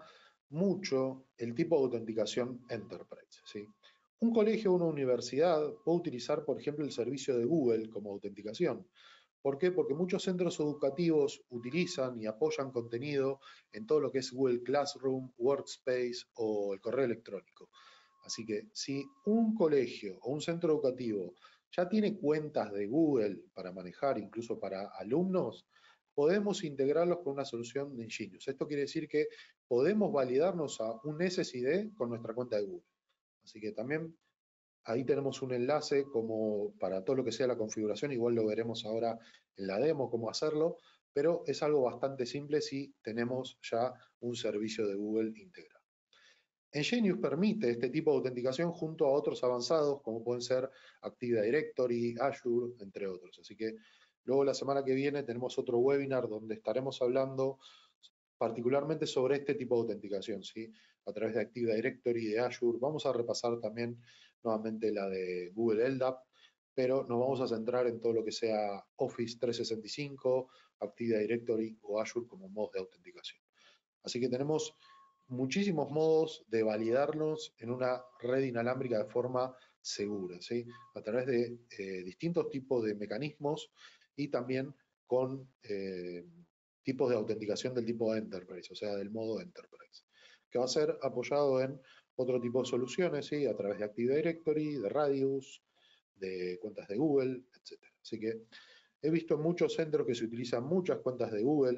mucho el tipo de autenticación Enterprise, ¿sí? Un colegio o una universidad puede utilizar, por ejemplo, el servicio de Google como autenticación. ¿Por qué? Porque muchos centros educativos utilizan y apoyan contenido en todo lo que es Google Classroom, Workspace o el correo electrónico. Así que si un colegio o un centro educativo ya tiene cuentas de Google para manejar, incluso para alumnos, podemos integrarlos con una solución de Ingenious. Esto quiere decir que podemos validarnos a un S S I D con nuestra cuenta de Google. Así que también ahí tenemos un enlace como para todo lo que sea la configuración, igual lo veremos ahora en la demo cómo hacerlo, pero es algo bastante simple si tenemos ya un servicio de Google integrado. Ingenious permite este tipo de autenticación junto a otros avanzados como pueden ser Active Directory, Azure, entre otros. Así que luego la semana que viene tenemos otro webinar donde estaremos hablando particularmente sobre este tipo de autenticación, ¿sí? A través de Active Directory, de Azure. Vamos a repasar también nuevamente la de Google L D A P, pero nos vamos a centrar en todo lo que sea Office trescientos sesenta y cinco, Active Directory o Azure como modos de autenticación. Así que tenemos muchísimos modos de validarnos en una red inalámbrica de forma segura, ¿sí? A través de eh, distintos tipos de mecanismos y también con eh, tipos de autenticación del tipo Enterprise, o sea, del modo Enterprise, que va a ser apoyado en otro tipo de soluciones, ¿sí? A través de Active Directory, de Radius, de cuentas de Google, etcétera. Así que he visto en muchos centros que se utilizan muchas cuentas de Google,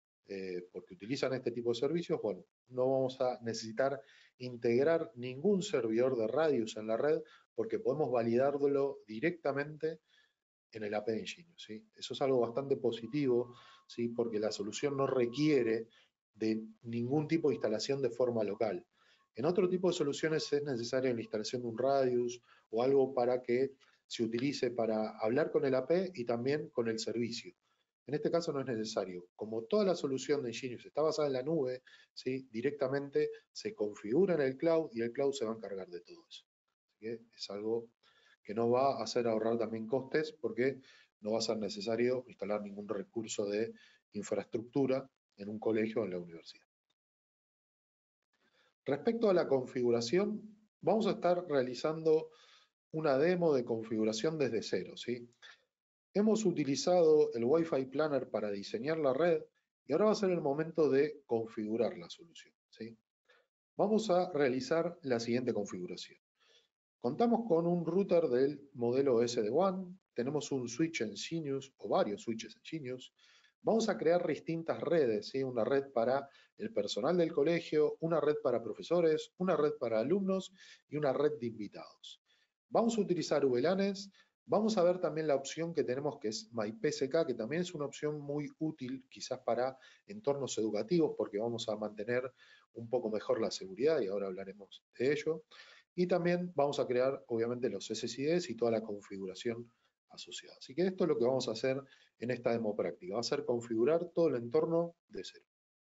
eh, porque utilizan este tipo de servicios. Bueno, no vamos a necesitar integrar ningún servidor de Radius en la red, porque podemos validarlo directamente en el A P de Ingenious, ¿sí? Eso es algo bastante positivo, ¿sí? Porque la solución no requiere de ningún tipo de instalación de forma local. En otro tipo de soluciones es necesaria la instalación de un Radius o algo para que se utilice para hablar con el A P y también con el servicio. En este caso no es necesario. Como toda la solución de Ingenious está basada en la nube, ¿sí? Directamente se configura en el cloud y el cloud se va a encargar de todo eso. Así que es algo que nos va a hacer ahorrar también costes porque no va a ser necesario instalar ningún recurso de infraestructura en un colegio o en la universidad. Respecto a la configuración, vamos a estar realizando una demo de configuración desde cero, ¿sí? Hemos utilizado el Wi-Fi Planner para diseñar la red y ahora va a ser el momento de configurar la solución, ¿sí? Vamos a realizar la siguiente configuración. Contamos con un router del modelo S D WAN, tenemos un switch en Genius o varios switches en Genius, vamos a crear distintas redes, ¿sí? Una red para el personal del colegio, una red para profesores, una red para alumnos y una red de invitados. Vamos a utilizar V LANes, vamos a ver también la opción que tenemos que es MyPSK, que también es una opción muy útil quizás para entornos educativos porque vamos a mantener un poco mejor la seguridad y ahora hablaremos de ello. Y también vamos a crear obviamente los S S I Ds y toda la configuración asociada. Así que esto es lo que vamos a hacer en esta demo práctica, va a ser configurar todo el entorno de cero.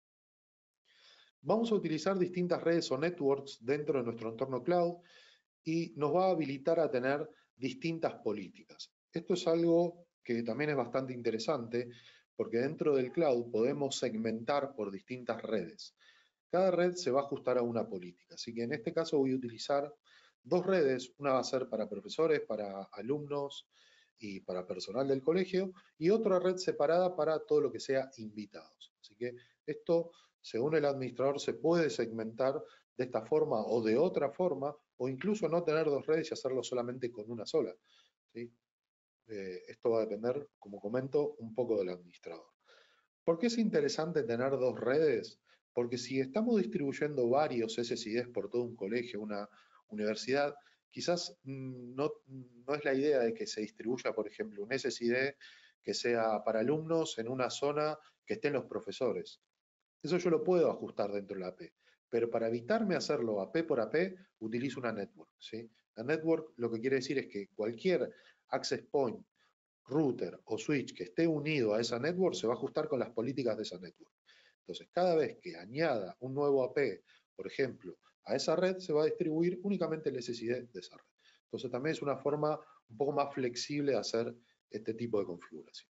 Vamos a utilizar distintas redes o networks dentro de nuestro entorno cloud y nos va a habilitar a tener distintas políticas. Esto es algo que también es bastante interesante porque dentro del cloud podemos segmentar por distintas redes. Cada red se va a ajustar a una política, así que en este caso voy a utilizar dos redes, una va a ser para profesores, para alumnos y para personal del colegio, y otra red separada para todo lo que sea invitados. Así que esto, según el administrador, se puede segmentar de esta forma o de otra forma, o incluso no tener dos redes y hacerlo solamente con una sola, ¿sí? Eh, esto va a depender, como comento, un poco del administrador. ¿Por qué es interesante tener dos redes? Porque si estamos distribuyendo varios S S I Ds por todo un colegio, una universidad, quizás no, no es la idea de que se distribuya, por ejemplo, un S S I D que sea para alumnos en una zona que estén los profesores. Eso yo lo puedo ajustar dentro de la A P, pero para evitarme hacerlo A P por A P, utilizo una network, ¿sí? La network lo que quiere decir es que cualquier access point, router o switch que esté unido a esa network se va a ajustar con las políticas de esa network. Entonces, cada vez que añada un nuevo A P, por ejemplo, a esa red, se va a distribuir únicamente el S S I D de esa red. Entonces, también es una forma un poco más flexible de hacer este tipo de configuraciones.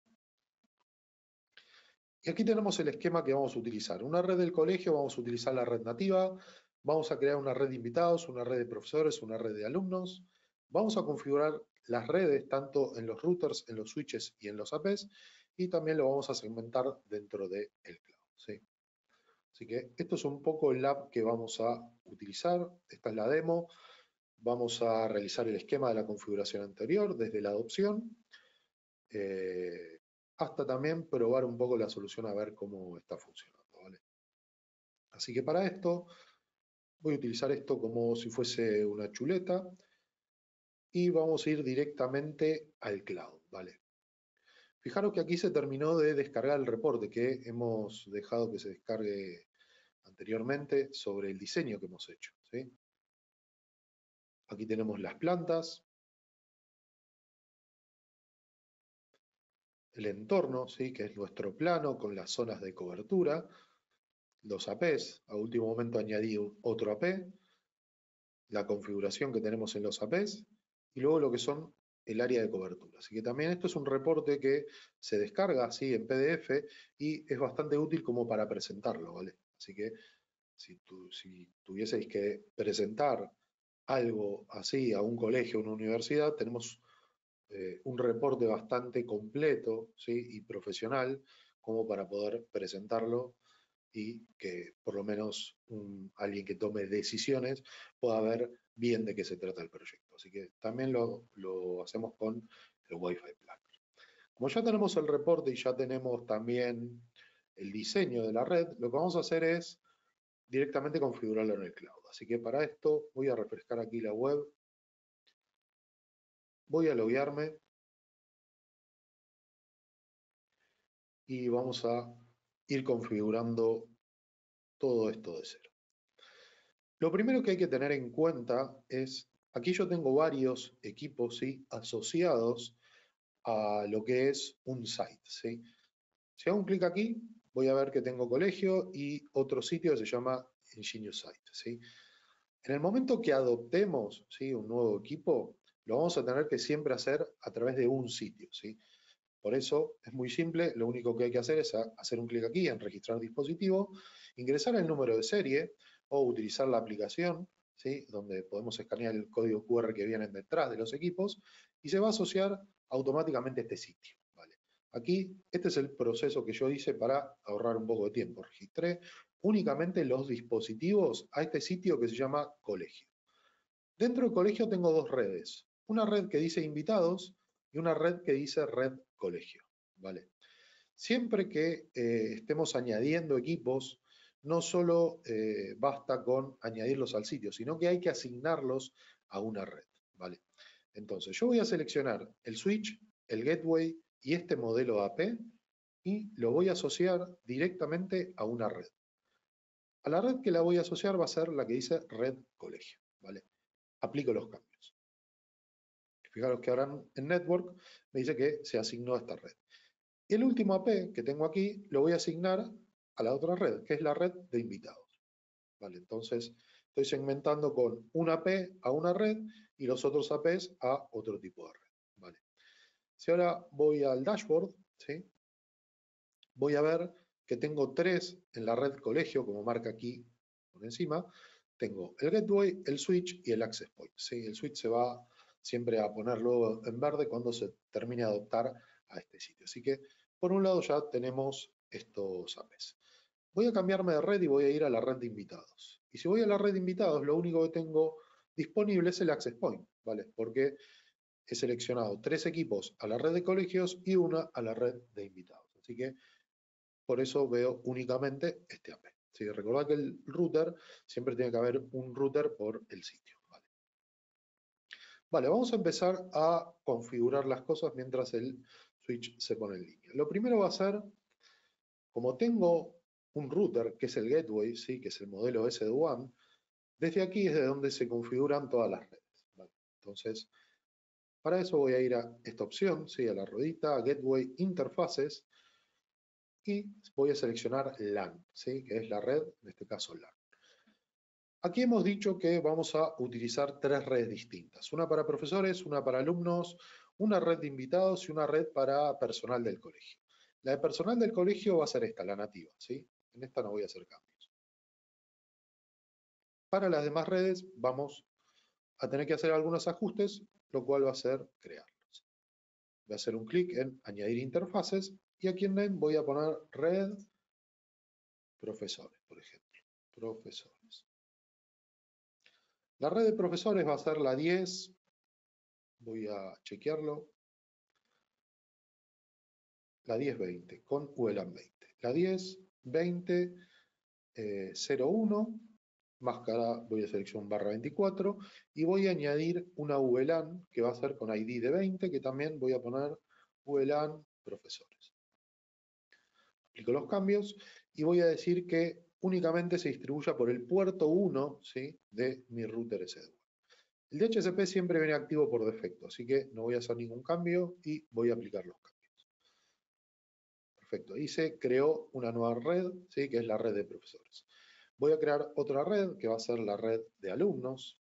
Y aquí tenemos el esquema que vamos a utilizar. Una red del colegio, vamos a utilizar la red nativa, vamos a crear una red de invitados, una red de profesores, una red de alumnos. Vamos a configurar las redes tanto en los routers, en los switches y en los A Ps, y también lo vamos a segmentar dentro del cloud, ¿sí? Así que esto es un poco el lab que vamos a utilizar. Esta es la demo. Vamos a realizar el esquema de la configuración anterior desde la adopción. Eh, hasta también probar un poco la solución a ver cómo está funcionando, ¿vale? Así que para esto voy a utilizar esto como si fuese una chuleta y vamos a ir directamente al cloud, ¿vale? Fijaros que aquí se terminó de descargar el reporte que hemos dejado que se descargue anteriormente sobre el diseño que hemos hecho, ¿sí? Aquí tenemos las plantas, el entorno, ¿sí? Que es nuestro plano con las zonas de cobertura, los A Ps, a último momento añadí otro A P, la configuración que tenemos en los A Ps y luego lo que son el área de cobertura. Así que también esto es un reporte que se descarga así en P D F y es bastante útil como para presentarlo, ¿vale? Así que si, tu, si tuvieseis que presentar algo así a un colegio o una universidad, tenemos eh, un reporte bastante completo, ¿sí? Y profesional como para poder presentarlo y que por lo menos un, alguien que tome decisiones pueda ver bien de qué se trata el proyecto. Así que también lo, lo hacemos con el Wi-Fi Planner. Como ya tenemos el reporte y ya tenemos también el diseño de la red, lo que vamos a hacer es directamente configurarlo en el cloud. Así que para esto voy a refrescar aquí la web, voy a loguearme y vamos a ir configurando todo esto de cero. Lo primero que hay que tener en cuenta es, aquí yo tengo varios equipos, ¿sí? Asociados a lo que es un site, ¿sí? Si hago un clic aquí, voy a ver que tengo colegio y otro sitio que se llama Ingenious Site, ¿sí? En el momento que adoptemos, ¿sí? Un nuevo equipo, lo vamos a tener que siempre hacer a través de un sitio, ¿sí? Por eso es muy simple, lo único que hay que hacer es hacer un clic aquí en registrar dispositivo, ingresar el número de serie o utilizar la aplicación, ¿sí? Donde podemos escanear el código Q R que vienen detrás de los equipos y se va a asociar automáticamente a este sitio, ¿vale? Aquí, este es el proceso que yo hice para ahorrar un poco de tiempo. Registré únicamente los dispositivos a este sitio que se llama colegio. Dentro del colegio tengo dos redes. Una red que dice invitados, que y una red que dice red colegio, ¿vale? Siempre que eh, estemos añadiendo equipos, no solo eh, basta con añadirlos al sitio, sino que hay que asignarlos a una red, ¿vale? Entonces, yo voy a seleccionar el switch, el gateway y este modelo A P y lo voy a asociar directamente a una red. A la red que la voy a asociar va a ser la que dice red colegio, ¿vale? Aplico los cambios. Fijaros que ahora en network me dice que se asignó a esta red. Y el último A P que tengo aquí lo voy a asignar a la otra red, que es la red de invitados. ¿Vale? Entonces, estoy segmentando con un A P a una red y los otros A Ps a otro tipo de red. ¿Vale? Si ahora voy al dashboard, ¿sí? Voy a ver que tengo tres en la red colegio, como marca aquí por encima. Tengo el gateway, el switch y el access point. ¿Sí? El switch se va siempre a ponerlo en verde cuando se termine de adoptar a este sitio. Así que, por un lado, ya tenemos estos A Ps. Voy a cambiarme de red y voy a ir a la red de invitados. Y si voy a la red de invitados, lo único que tengo disponible es el access point, ¿vale? Porque he seleccionado tres equipos a la red de colegios y una a la red de invitados. Así que por eso veo únicamente este A P. ¿Sí? Recordad que el router siempre tiene que haber un router por el sitio. ¿Vale? Vale, vamos a empezar a configurar las cosas mientras el switch se pone en línea. Lo primero va a ser, como tengo un router que es el gateway, ¿sí? Que es el modelo S D WAN, desde aquí es de donde se configuran todas las redes. ¿Vale? Entonces, para eso voy a ir a esta opción, ¿sí? A la ruedita Gateway Interfaces, y voy a seleccionar LAN, ¿sí? Que es la red, en este caso LAN. Aquí hemos dicho que vamos a utilizar tres redes distintas, una para profesores, una para alumnos, una red de invitados y una red para personal del colegio. La de personal del colegio va a ser esta, la nativa, ¿sí? En esta no voy a hacer cambios. Para las demás redes vamos a tener que hacer algunos ajustes, lo cual va a ser crearlos. Voy a hacer un clic en añadir interfaces y aquí en Name voy a poner red profesores, por ejemplo. Profesores. La red de profesores va a ser la diez. Voy a chequearlo. La diez veinte con U L A N veinte. La diez veinte eh, cero uno, máscara, voy a seleccionar barra veinticuatro y voy a añadir una U L A N que va a ser con I D de veinte, que también voy a poner U L A N profesores. Aplico los cambios y voy a decir que únicamente se distribuya por el puerto uno, ¿sí? De mi router S D WAN. El D H C P siempre viene activo por defecto, así que no voy a hacer ningún cambio y voy a aplicar los cambios. Perfecto, ahí se creó una nueva red, ¿sí? Que es la red de profesores. Voy a crear otra red que va a ser la red de alumnos.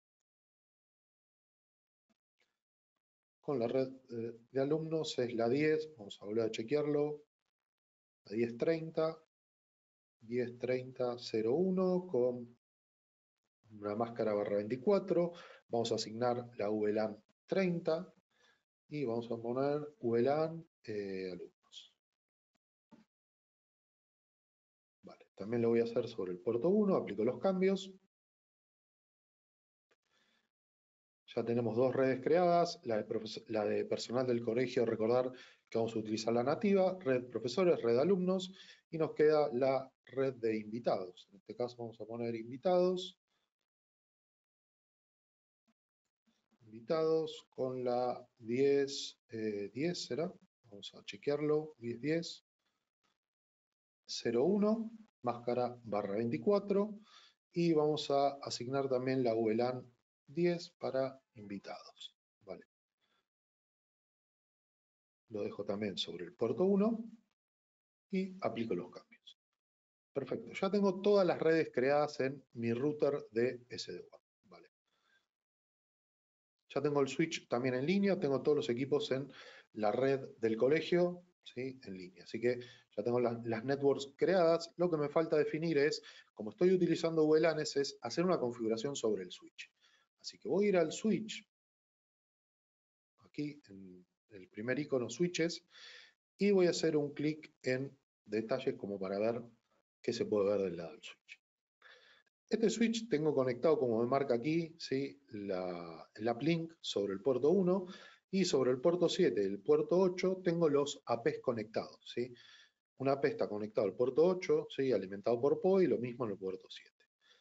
Con la red de alumnos es la diez, vamos a volver a chequearlo, la diez treinta, diez treinta cero uno con una máscara barra veinticuatro, vamos a asignar la U L A N treinta y vamos a poner U L A N eh, alumnos. Vale, también lo voy a hacer sobre el puerto uno, aplico los cambios. Ya tenemos dos redes creadas, la de, la de personal del colegio, recordar que vamos a utilizar la nativa, red profesores, red alumnos, y nos queda la red de invitados. En este caso vamos a poner invitados. Invitados con la diez diez, ¿será? Vamos a chequearlo, diez diez cero uno, máscara barra veinticuatro, y vamos a asignar también la U L A N diez para invitados. Vale. Lo dejo también sobre el puerto uno y aplico los cambios. Perfecto, ya tengo todas las redes creadas en mi router de S D WAN. Vale. Ya tengo el switch también en línea, tengo todos los equipos en la red del colegio, ¿sí? En línea. Así que ya tengo las, las networks creadas. Lo que me falta definir es, como estoy utilizando U L A Ns, es hacer una configuración sobre el switch. Así que voy a ir al switch, aquí en el primer icono switches, y voy a hacer un clic en detalles como para ver qué se puede ver del lado del switch. Este switch tengo conectado, como me marca aquí, ¿sí? la, el uplink sobre el puerto uno, Y sobre el puerto siete y el puerto ocho tengo los A Ps conectados, ¿sí? Un A P está conectado al puerto ocho, ¿sí? Alimentado por P O E y lo mismo en el puerto siete.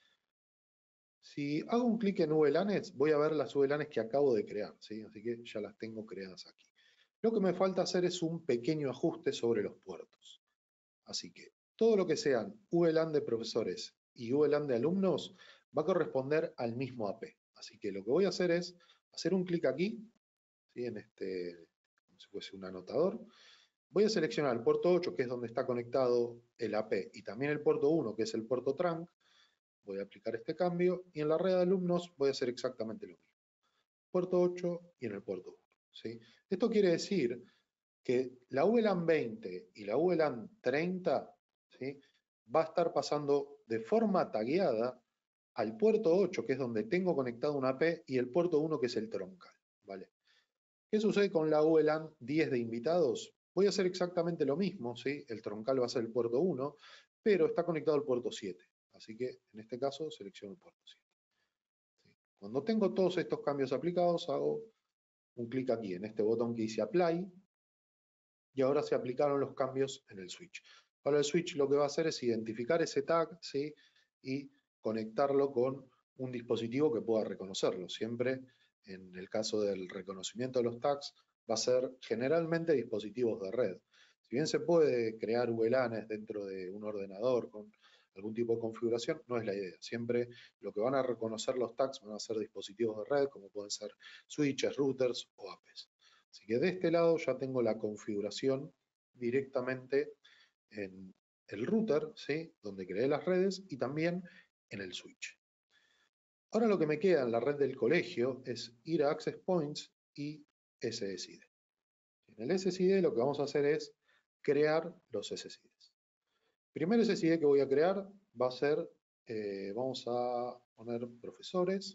Si hago un clic en V LANs, voy a ver las V LANs que acabo de crear, ¿sí? Así que ya las tengo creadas aquí. Lo que me falta hacer es un pequeño ajuste sobre los puertos. Así que todo lo que sean V LAN de profesores y V LAN de alumnos va a corresponder al mismo A P. Así que lo que voy a hacer es hacer un clic aquí, ¿sí? En este, como si fuese un anotador. Voy a seleccionar el puerto ocho, que es donde está conectado el A P, y también el puerto uno, que es el puerto trunk. Voy a aplicar este cambio y en la red de alumnos voy a hacer exactamente lo mismo. Puerto ocho y en el puerto uno. ¿Sí? Esto quiere decir que la V LAN veinte y la V LAN treinta, ¿sí? Va a estar pasando de forma tagueada al puerto ocho, que es donde tengo conectado un A P, y el puerto uno, que es el troncal. ¿Vale? ¿Qué sucede con la V LAN diez de invitados? Voy a hacer exactamente lo mismo, ¿sí? El troncal va a ser el puerto uno, pero está conectado al puerto siete. Así que en este caso selecciono el puerto siete. ¿Sí? Cuando tengo todos estos cambios aplicados, hago un clic aquí en este botón que dice Apply, y ahora se aplicaron los cambios en el switch. Para el switch lo que va a hacer es identificar ese tag, ¿sí? Y conectarlo con un dispositivo que pueda reconocerlo. Siempre, en el caso del reconocimiento de los tags, va a ser generalmente dispositivos de red. Si bien se puede crear V LANs dentro de un ordenador con algún tipo de configuración, no es la idea. Siempre lo que van a reconocer los tags van a ser dispositivos de red, como pueden ser switches, routers o A Ps. Así que de este lado ya tengo la configuración directamente en el router, ¿sí? Donde creé las redes, y también en el switch. Ahora lo que me queda en la red del colegio es ir a Access Points y S S I D. En el S S I D lo que vamos a hacer es crear los S S I Ds. El primer S S I D que voy a crear va a ser, eh, vamos a poner profesores,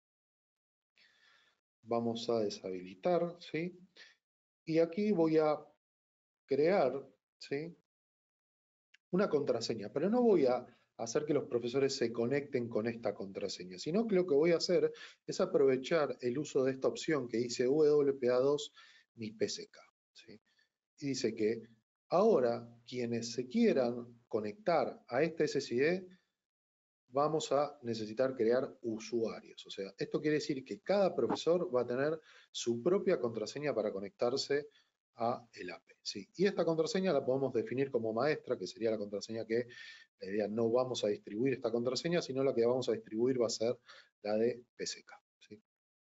vamos a deshabilitar, ¿sí? Y aquí voy a crear, ¿sí? Una contraseña, pero no voy a hacer que los profesores se conecten con esta contraseña, sino que lo que voy a hacer es aprovechar el uso de esta opción que dice W P A dos mi P C K. ¿Sí? Y dice que ahora quienes se quieran conectar a este S S I D, vamos a necesitar crear usuarios. O sea, esto quiere decir que cada profesor va a tener su propia contraseña para conectarse a el A P. ¿Sí? Y esta contraseña la podemos definir como maestra, que sería la contraseña que, la idea, no vamos a distribuir esta contraseña, sino la que vamos a distribuir va a ser la de P C K. ¿Sí?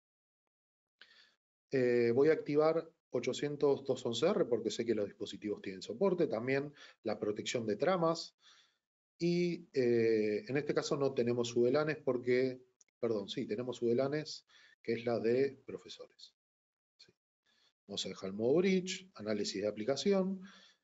Eh, voy a activar ochocientos doscientos once R porque sé que los dispositivos tienen soporte, también la protección de tramas. Y eh, en este caso no tenemos V LANs porque, perdón, sí, tenemos V LANs, que es la de profesores. Sí. Vamos a dejar el modo bridge, análisis de aplicación.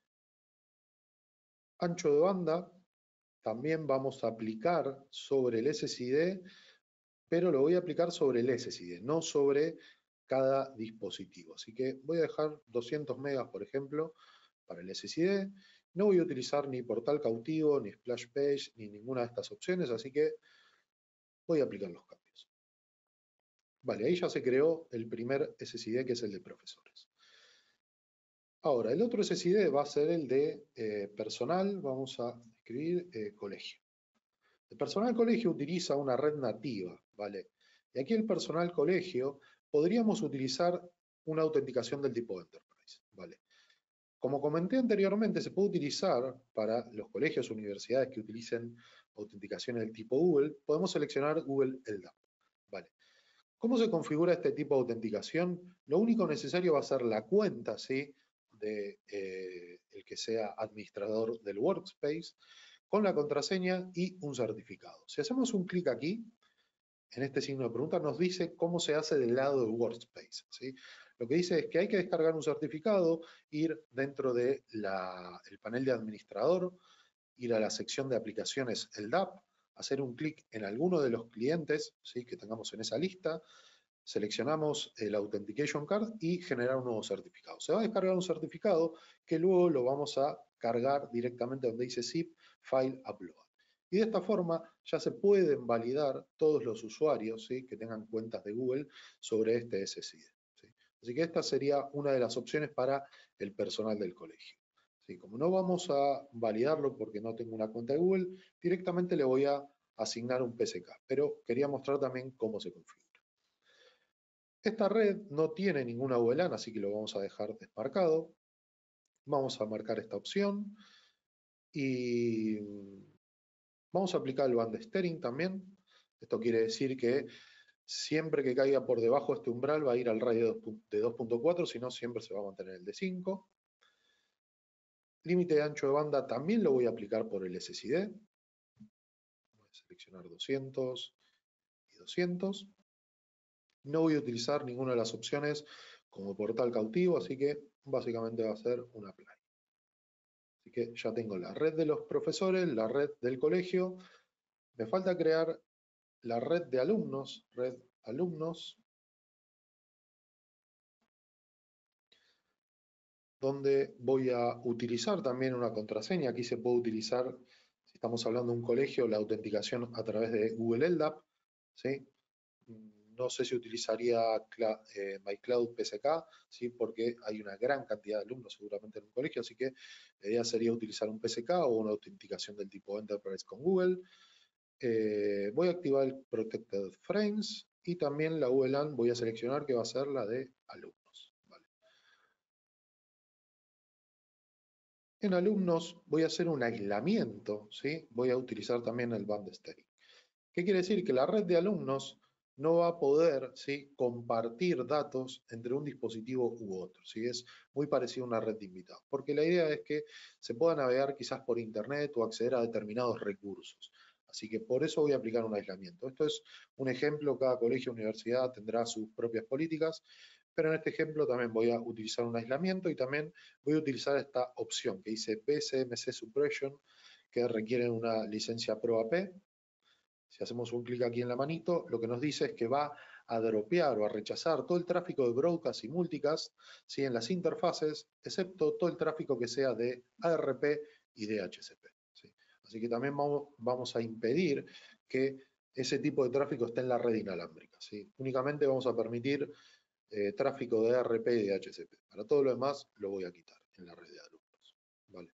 Ancho de banda, también vamos a aplicar sobre el S S I D, pero lo voy a aplicar sobre el S S I D, no sobre cada dispositivo. Así que voy a dejar doscientos megas, por ejemplo, para el S S I D. No voy a utilizar ni portal cautivo, ni splash page, ni ninguna de estas opciones, así que voy a aplicar los cambios. Vale, ahí ya se creó el primer S S I D, que es el de profesores. Ahora, el otro S S I D va a ser el de eh, personal. Vamos a escribir eh, colegio. El personal colegio utiliza una red nativa, ¿vale? Y aquí el personal colegio podríamos utilizar una autenticación del tipo Enterprise, ¿vale? Como comenté anteriormente, se puede utilizar para los colegios o universidades que utilicen autenticación del tipo Google, podemos seleccionar Google L D A P, ¿vale? ¿Cómo se configura este tipo de autenticación? Lo único necesario va a ser la cuenta, ¿sí? De eh, el que sea administrador del workspace, con la contraseña y un certificado. Si hacemos un clic aquí, en este signo de pregunta, nos dice cómo se hace del lado del workspace, ¿sí? Lo que dice es que hay que descargar un certificado, ir dentro del panel de administrador, ir a la sección de aplicaciones L D A P, hacer un clic en alguno de los clientes, ¿sí? Que tengamos en esa lista, seleccionamos el Authentication Card y generar un nuevo certificado. Se va a descargar un certificado que luego lo vamos a cargar directamente donde dice Zip File Upload. Y de esta forma ya se pueden validar todos los usuarios, ¿sí? Que tengan cuentas de Google sobre este S S I D. ¿Sí? Así que esta sería una de las opciones para el personal del colegio. ¿Sí? Como no vamos a validarlo porque no tengo una cuenta de Google, directamente le voy a asignar un P C K, pero quería mostrar también cómo se configura. Esta red no tiene ninguna V LAN, así que lo vamos a dejar desmarcado. Vamos a marcar esta opción y vamos a aplicar el band steering también. Esto quiere decir que siempre que caiga por debajo de este umbral va a ir al radio de dos punto cuatro, si no siempre se va a mantener el de cinco. Límite de ancho de banda también lo voy a aplicar por el S S I D. Voy a seleccionar doscientos y doscientos. No voy a utilizar ninguna de las opciones como portal cautivo, así que básicamente va a ser un apply. Así que ya tengo la red de los profesores, la red del colegio. Me falta crear la red de alumnos, red alumnos, donde voy a utilizar también una contraseña. Aquí se puede utilizar, si estamos hablando de un colegio, la autenticación a través de Google L D A P, ¿sí? No sé si utilizaría eh, MyCloud P C K, ¿sí? Porque hay una gran cantidad de alumnos seguramente en un colegio, así que la idea sería utilizar un P C K o una autenticación del tipo Enterprise con Google. Eh, voy a activar el Protected Frames y también la V LAN voy a seleccionar que va a ser la de alumnos. ¿Vale? En alumnos voy a hacer un aislamiento, ¿sí? Voy a utilizar también el band steering. ¿Qué quiere decir? Que la red de alumnos no va a poder, ¿sí?, compartir datos entre un dispositivo u otro. ¿Sí? Es muy parecido a una red de invitados, porque la idea es que se pueda navegar quizás por internet o acceder a determinados recursos. Así que por eso voy a aplicar un aislamiento. Esto es un ejemplo, cada colegio o universidad tendrá sus propias políticas, pero en este ejemplo también voy a utilizar un aislamiento y también voy a utilizar esta opción que dice P C M C Suppression, que requiere una licencia Pro A P. Si hacemos un clic aquí en la manito, lo que nos dice es que va a dropear o a rechazar todo el tráfico de broadcast y multicast, ¿sí?, en las interfaces, excepto todo el tráfico que sea de A R P y D H C P. ¿Sí? Así que también vamos, vamos a impedir que ese tipo de tráfico esté en la red inalámbrica. ¿Sí? Únicamente vamos a permitir eh, tráfico de A R P y D H C P. Para todo lo demás lo voy a quitar en la red de alumnos. ¿Vale?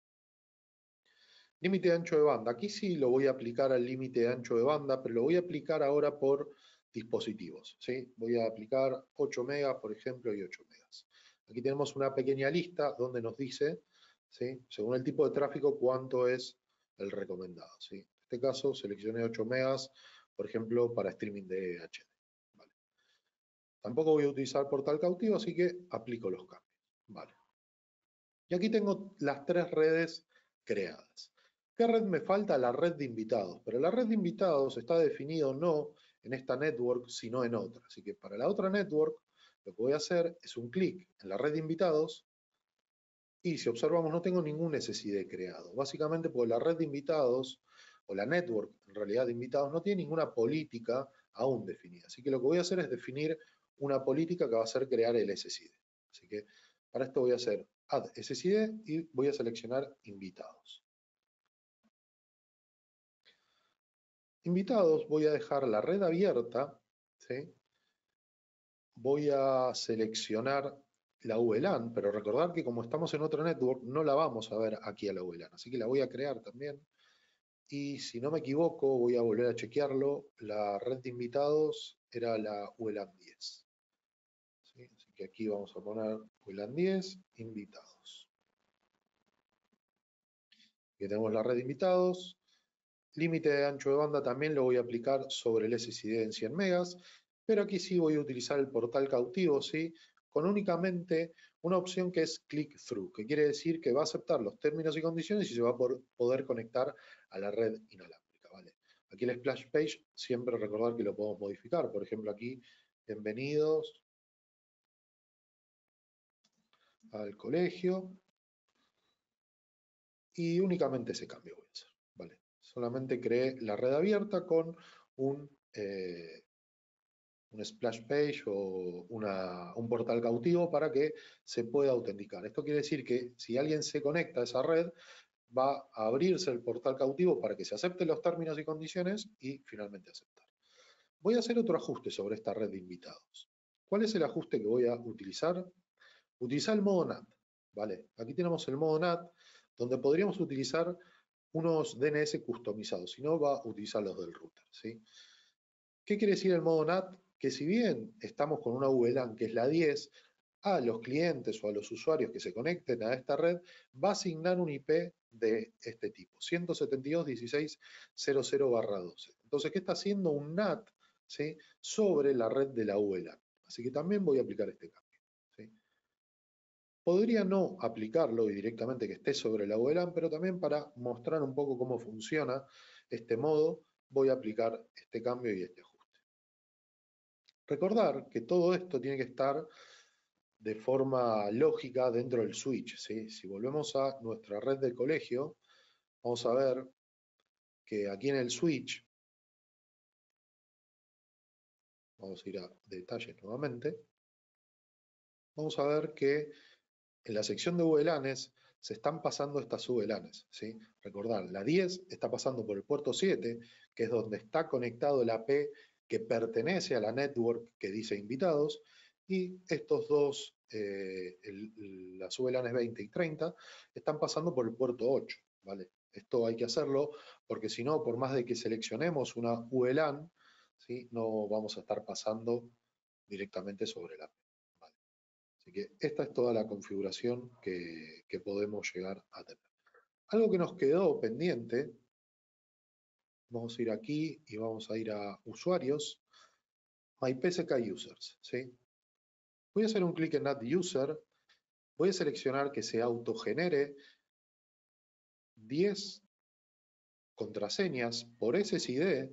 Límite de ancho de banda. Aquí sí lo voy a aplicar al límite de ancho de banda, pero lo voy a aplicar ahora por dispositivos. ¿Sí? Voy a aplicar ocho megas, por ejemplo, y ocho megas. Aquí tenemos una pequeña lista donde nos dice, ¿sí?, según el tipo de tráfico, cuánto es el recomendado. ¿Sí? En este caso seleccioné ocho megas, por ejemplo, para streaming de H D. ¿Vale? Tampoco voy a utilizar portal cautivo, así que aplico los cambios. ¿Vale? Y aquí tengo las tres redes creadas. ¿Qué red me falta? La red de invitados. Pero la red de invitados está definido no en esta network, sino en otra. Así que para la otra network, lo que voy a hacer es un clic en la red de invitados y si observamos no tengo ningún S S I D creado. Básicamente porque la red de invitados, o la network en realidad de invitados, no tiene ninguna política aún definida. Así que lo que voy a hacer es definir una política que va a ser crear el S S I D. Así que para esto voy a hacer add S S I D y voy a seleccionar invitados. Invitados, voy a dejar la red abierta, ¿sí? Voy a seleccionar la V LAN, pero recordar que como estamos en otra network, no la vamos a ver aquí a la V LAN, así que la voy a crear también. Y si no me equivoco, voy a volver a chequearlo, la red de invitados era la V LAN diez. ¿Sí? Así que aquí vamos a poner V LAN diez, invitados. Aquí tenemos la red de invitados. Límite de ancho de banda también lo voy a aplicar sobre el S S I D en cien megas, pero aquí sí voy a utilizar el portal cautivo, ¿sí?, con únicamente una opción que es click-through, que quiere decir que va a aceptar los términos y condiciones y se va a poder conectar a la red inalámbrica, ¿vale? Aquí el splash page, siempre recordar que lo podemos modificar. Por ejemplo, aquí, bienvenidos al colegio, y únicamente ese cambio voy a hacer, ¿vale? Solamente creé la red abierta con un, eh, un splash page o una, un portal cautivo para que se pueda autenticar. Esto quiere decir que si alguien se conecta a esa red, va a abrirse el portal cautivo para que se acepten los términos y condiciones y finalmente aceptar. Voy a hacer otro ajuste sobre esta red de invitados. ¿Cuál es el ajuste que voy a utilizar? Utilizar el modo N A T, ¿vale? Aquí tenemos el modo N A T, donde podríamos utilizar unos D N S customizados, si no va a utilizar los del router, ¿sí? ¿Qué quiere decir el modo N A T? Que si bien estamos con una V LAN que es la diez, a los clientes o a los usuarios que se conecten a esta red, va a asignar un I P de este tipo, ciento setenta y dos punto dieciséis punto cero cero barra doce. Entonces, ¿qué está haciendo un N A T? ¿Sí? Sobre la red de la V LAN. Así que también voy a aplicar este cambio. ¿Sí? Podría no aplicarlo y directamente que esté sobre la V LAN, pero también para mostrar un poco cómo funciona este modo, voy a aplicar este cambio y este ajuste. Recordar que todo esto tiene que estar de forma lógica dentro del switch, ¿sí? Si volvemos a nuestra red de colegio, vamos a ver que aquí en el switch, vamos a ir a detalles nuevamente, vamos a ver que en la sección de V LANes se están pasando estas V LANes, ¿sí? Recordar, la diez está pasando por el puerto siete, que es donde está conectado el A P que pertenece a la network que dice invitados, y estos dos, eh, el, las V LANes veinte y treinta, están pasando por el puerto ocho, ¿vale? Esto hay que hacerlo porque si no, por más de que seleccionemos una V LAN, ¿sí? No vamos a estar pasando directamente sobre el A P. Así que esta es toda la configuración que, que podemos llegar a tener. Algo que nos quedó pendiente, vamos a ir aquí y vamos a ir a usuarios, MyPSK Users, ¿sí? Voy a hacer un clic en Add User, voy a seleccionar que se autogenere diez contraseñas por S S I D.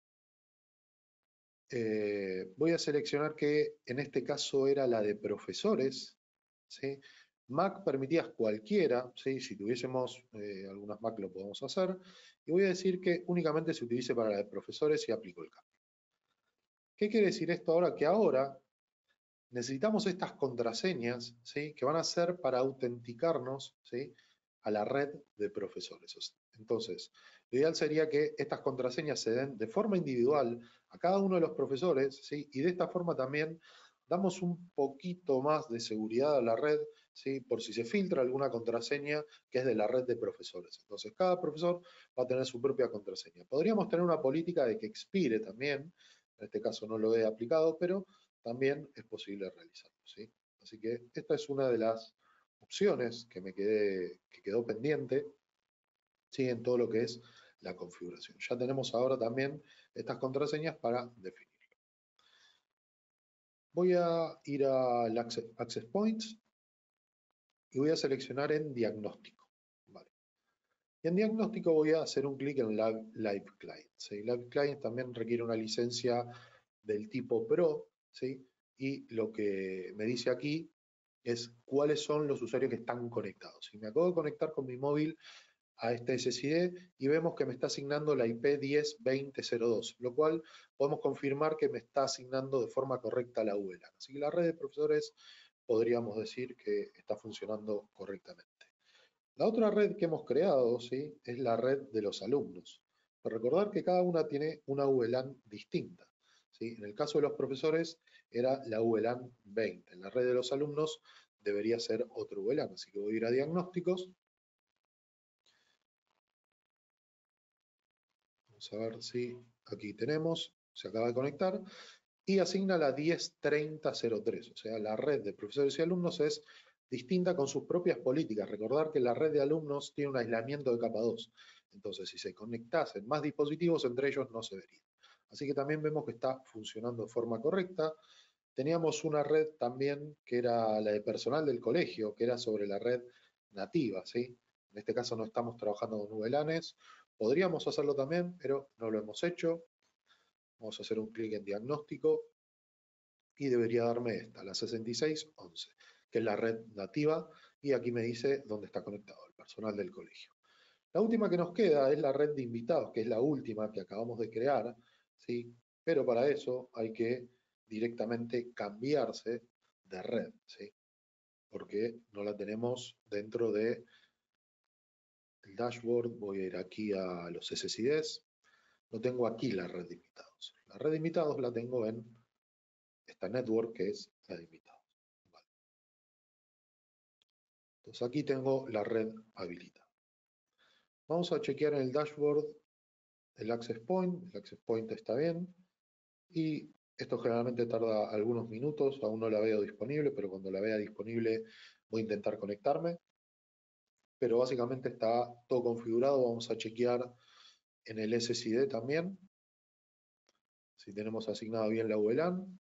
Eh, voy a seleccionar que en este caso era la de profesores, ¿sí? Mac permitías cualquiera, ¿sí? Si tuviésemos eh, algunas Mac lo podemos hacer, y voy a decir que únicamente se utilice para la de profesores y aplico el cambio. ¿Qué quiere decir esto ahora? Que ahora necesitamos estas contraseñas, ¿sí? Que van a ser para autenticarnos, ¿sí? A la red de profesores. Entonces, lo ideal sería que estas contraseñas se den de forma individual a cada uno de los profesores, ¿sí? Y de esta forma también damos un poquito más de seguridad a la red, ¿sí? Por si se filtra alguna contraseña que es de la red de profesores. Entonces, cada profesor va a tener su propia contraseña. Podríamos tener una política de que expire también, en este caso no lo he aplicado, pero también es posible realizarlo, ¿sí? Así que esta es una de las opciones que me quedé, que quedó pendiente, ¿sí? En todo lo que es la configuración. Ya tenemos ahora también estas contraseñas para definirlo. Voy a ir a Access, Access Points y voy a seleccionar en diagnóstico. Vale. Y en diagnóstico voy a hacer un clic en Live, Live Client. ¿Sí? Live Client también requiere una licencia del tipo Pro, ¿sí? Y lo que me dice aquí es cuáles son los usuarios que están conectados. Y me acabo de conectar con mi móvil a este S S I D y vemos que me está asignando la I P diez veinte cero dos, lo cual podemos confirmar que me está asignando de forma correcta la V LAN. Así que la red de profesores podríamos decir que está funcionando correctamente. La otra red que hemos creado, ¿sí? Es la red de los alumnos. Pero recordar que cada una tiene una V LAN distinta, ¿sí? En el caso de los profesores era la V LAN veinte. En la red de los alumnos debería ser otro V LAN. Así que voy a ir a diagnósticos. Vamos a ver si aquí tenemos, se acaba de conectar. Y asigna la diez treinta cero tres. O sea, la red de profesores y alumnos es distinta con sus propias políticas. Recordar que la red de alumnos tiene un aislamiento de capa dos. Entonces, si se conectasen más dispositivos, entre ellos no se vería. Así que también vemos que está funcionando de forma correcta. Teníamos una red también que era la de personal del colegio, que era sobre la red nativa, ¿sí? En este caso no estamos trabajando con V LANes. Podríamos hacerlo también, pero no lo hemos hecho. Vamos a hacer un clic en diagnóstico y debería darme esta, la sesenta y seis once, que es la red nativa, y aquí me dice dónde está conectado el personal del colegio. La última que nos queda es la red de invitados, que es la última que acabamos de crear, ¿sí? Pero para eso hay que directamente cambiarse de red, ¿sí? Porque no la tenemos dentro de el dashboard. Voy a ir aquí a los S S I Ds. No tengo aquí la red de invitados. La red de invitados la tengo en esta network que es la de invitados. Vale. Entonces aquí tengo la red habilitada. Vamos a chequear en el dashboard el access point. El access point está bien. Y esto generalmente tarda algunos minutos. Aún no la veo disponible, pero cuando la vea disponible voy a intentar conectarme. Pero básicamente está todo configurado. Vamos a chequear en el S S I D también. Si tenemos asignada bien la V LAN.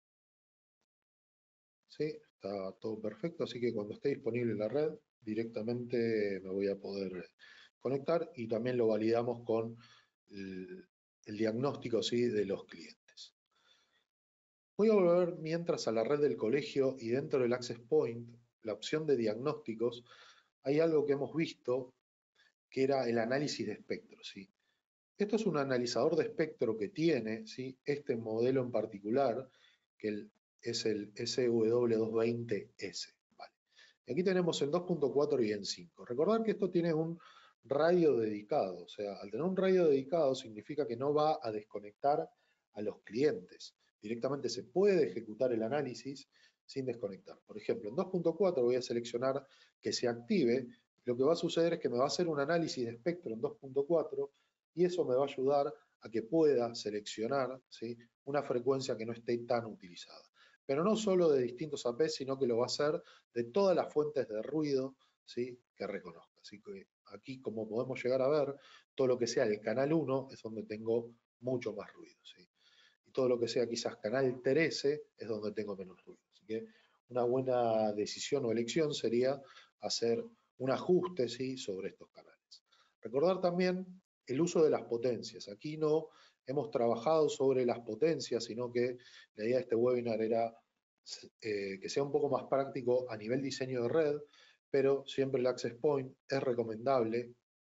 Sí, está todo perfecto. Así que cuando esté disponible la red, directamente me voy a poder conectar y también lo validamos con el, el diagnóstico, ¿sí?, de los clientes. Voy a volver mientras a la red del colegio y dentro del Access Point, la opción de diagnósticos, hay algo que hemos visto que era el análisis de espectro, ¿sí? Esto es un analizador de espectro que tiene, ¿sí?, este modelo en particular, que el, es el S W doscientos veinte S. Vale. Y aquí tenemos en dos punto cuatro y en cinco. Recordad que esto tiene un radio dedicado, o sea, al tener un radio dedicado significa que no va a desconectar a los clientes. Directamente se puede ejecutar el análisis sin desconectar. Por ejemplo, en dos punto cuatro voy a seleccionar que se active. Lo que va a suceder es que me va a hacer un análisis de espectro en dos punto cuatro y eso me va a ayudar a que pueda seleccionar, ¿sí?, una frecuencia que no esté tan utilizada. Pero no solo de distintos A P, sino que lo va a hacer de todas las fuentes de ruido, ¿sí?, que reconozca. Así que aquí, como podemos llegar a ver, todo lo que sea el canal uno es donde tengo mucho más ruido, ¿sí? Y todo lo que sea quizás canal trece es donde tengo menos ruido. Así que una buena decisión o elección sería hacer un ajuste, ¿sí?, sobre estos canales. Recordar también el uso de las potencias. Aquí no hemos trabajado sobre las potencias, sino que la idea de este webinar era eh, que sea un poco más práctico a nivel diseño de red, pero siempre el access point es recomendable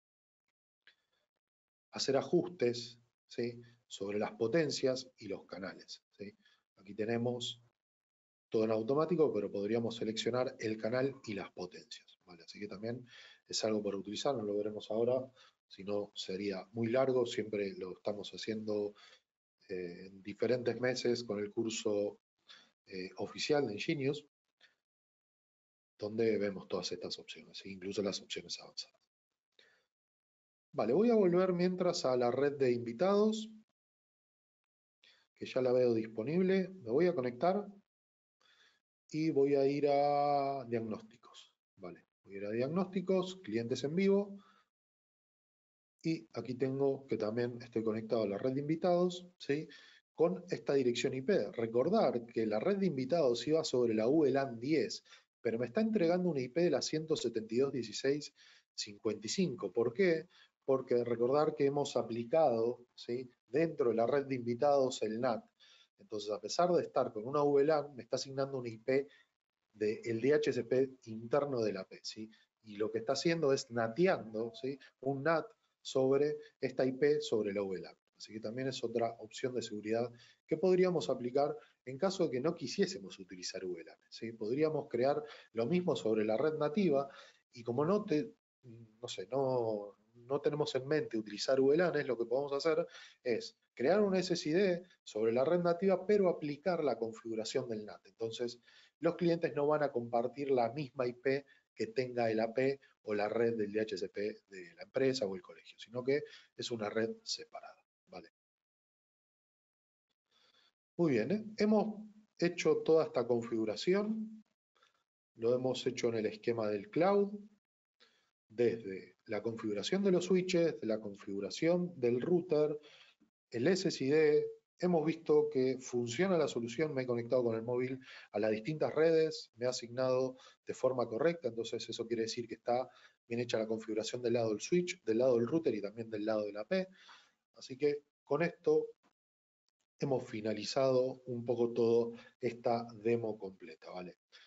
hacer ajustes, ¿sí?, sobre las potencias y los canales, ¿sí? Aquí tenemos todo en automático, pero podríamos seleccionar el canal y las potencias, ¿vale? Así que también es algo para utilizar, no lo veremos ahora, si no sería muy largo, siempre lo estamos haciendo eh, en diferentes meses con el curso eh, oficial de Ingenious, donde vemos todas estas opciones, ¿sí?, incluso las opciones avanzadas. Vale, voy a volver mientras a la red de invitados, que ya la veo disponible. Me voy a conectar y voy a ir a diagnósticos. Vale, voy a ir a diagnósticos, clientes en vivo. Y aquí tengo que también estoy conectado a la red de invitados, ¿sí?, con esta dirección I P. Recordar que la red de invitados iba sobre la V LAN diez, pero me está entregando una I P de la ciento setenta y dos punto dieciséis punto cincuenta y cinco. ¿Por qué? Porque recordar que hemos aplicado, ¿sí?, dentro de la red de invitados el N A T. Entonces, a pesar de estar con una V LAN, me está asignando una I P del D H C P interno de la P, ¿sí? Y lo que está haciendo es nateando, ¿sí?, un N A T sobre esta I P sobre la V LAN. Así que también es otra opción de seguridad que podríamos aplicar en caso de que no quisiésemos utilizar V LAN, ¿sí? Podríamos crear lo mismo sobre la red nativa y como no, te, no, sé, no, no tenemos en mente utilizar V LAN, lo que podemos hacer es crear un S S I D sobre la red nativa, pero aplicar la configuración del N A T. Entonces, los clientes no van a compartir la misma I P que tenga el A P o la red del D H C P de la empresa o el colegio, sino que es una red separada, ¿vale? Muy bien, ¿eh? Hemos hecho toda esta configuración, lo hemos hecho en el esquema del cloud, desde la configuración de los switches, de la configuración del router, el S S I D, hemos visto que funciona la solución, me he conectado con el móvil a las distintas redes, me ha asignado de forma correcta, entonces eso quiere decir que está bien hecha la configuración del lado del switch, del lado del router y también del lado de la A P. Así que con esto hemos finalizado un poco toda esta demo completa, ¿vale?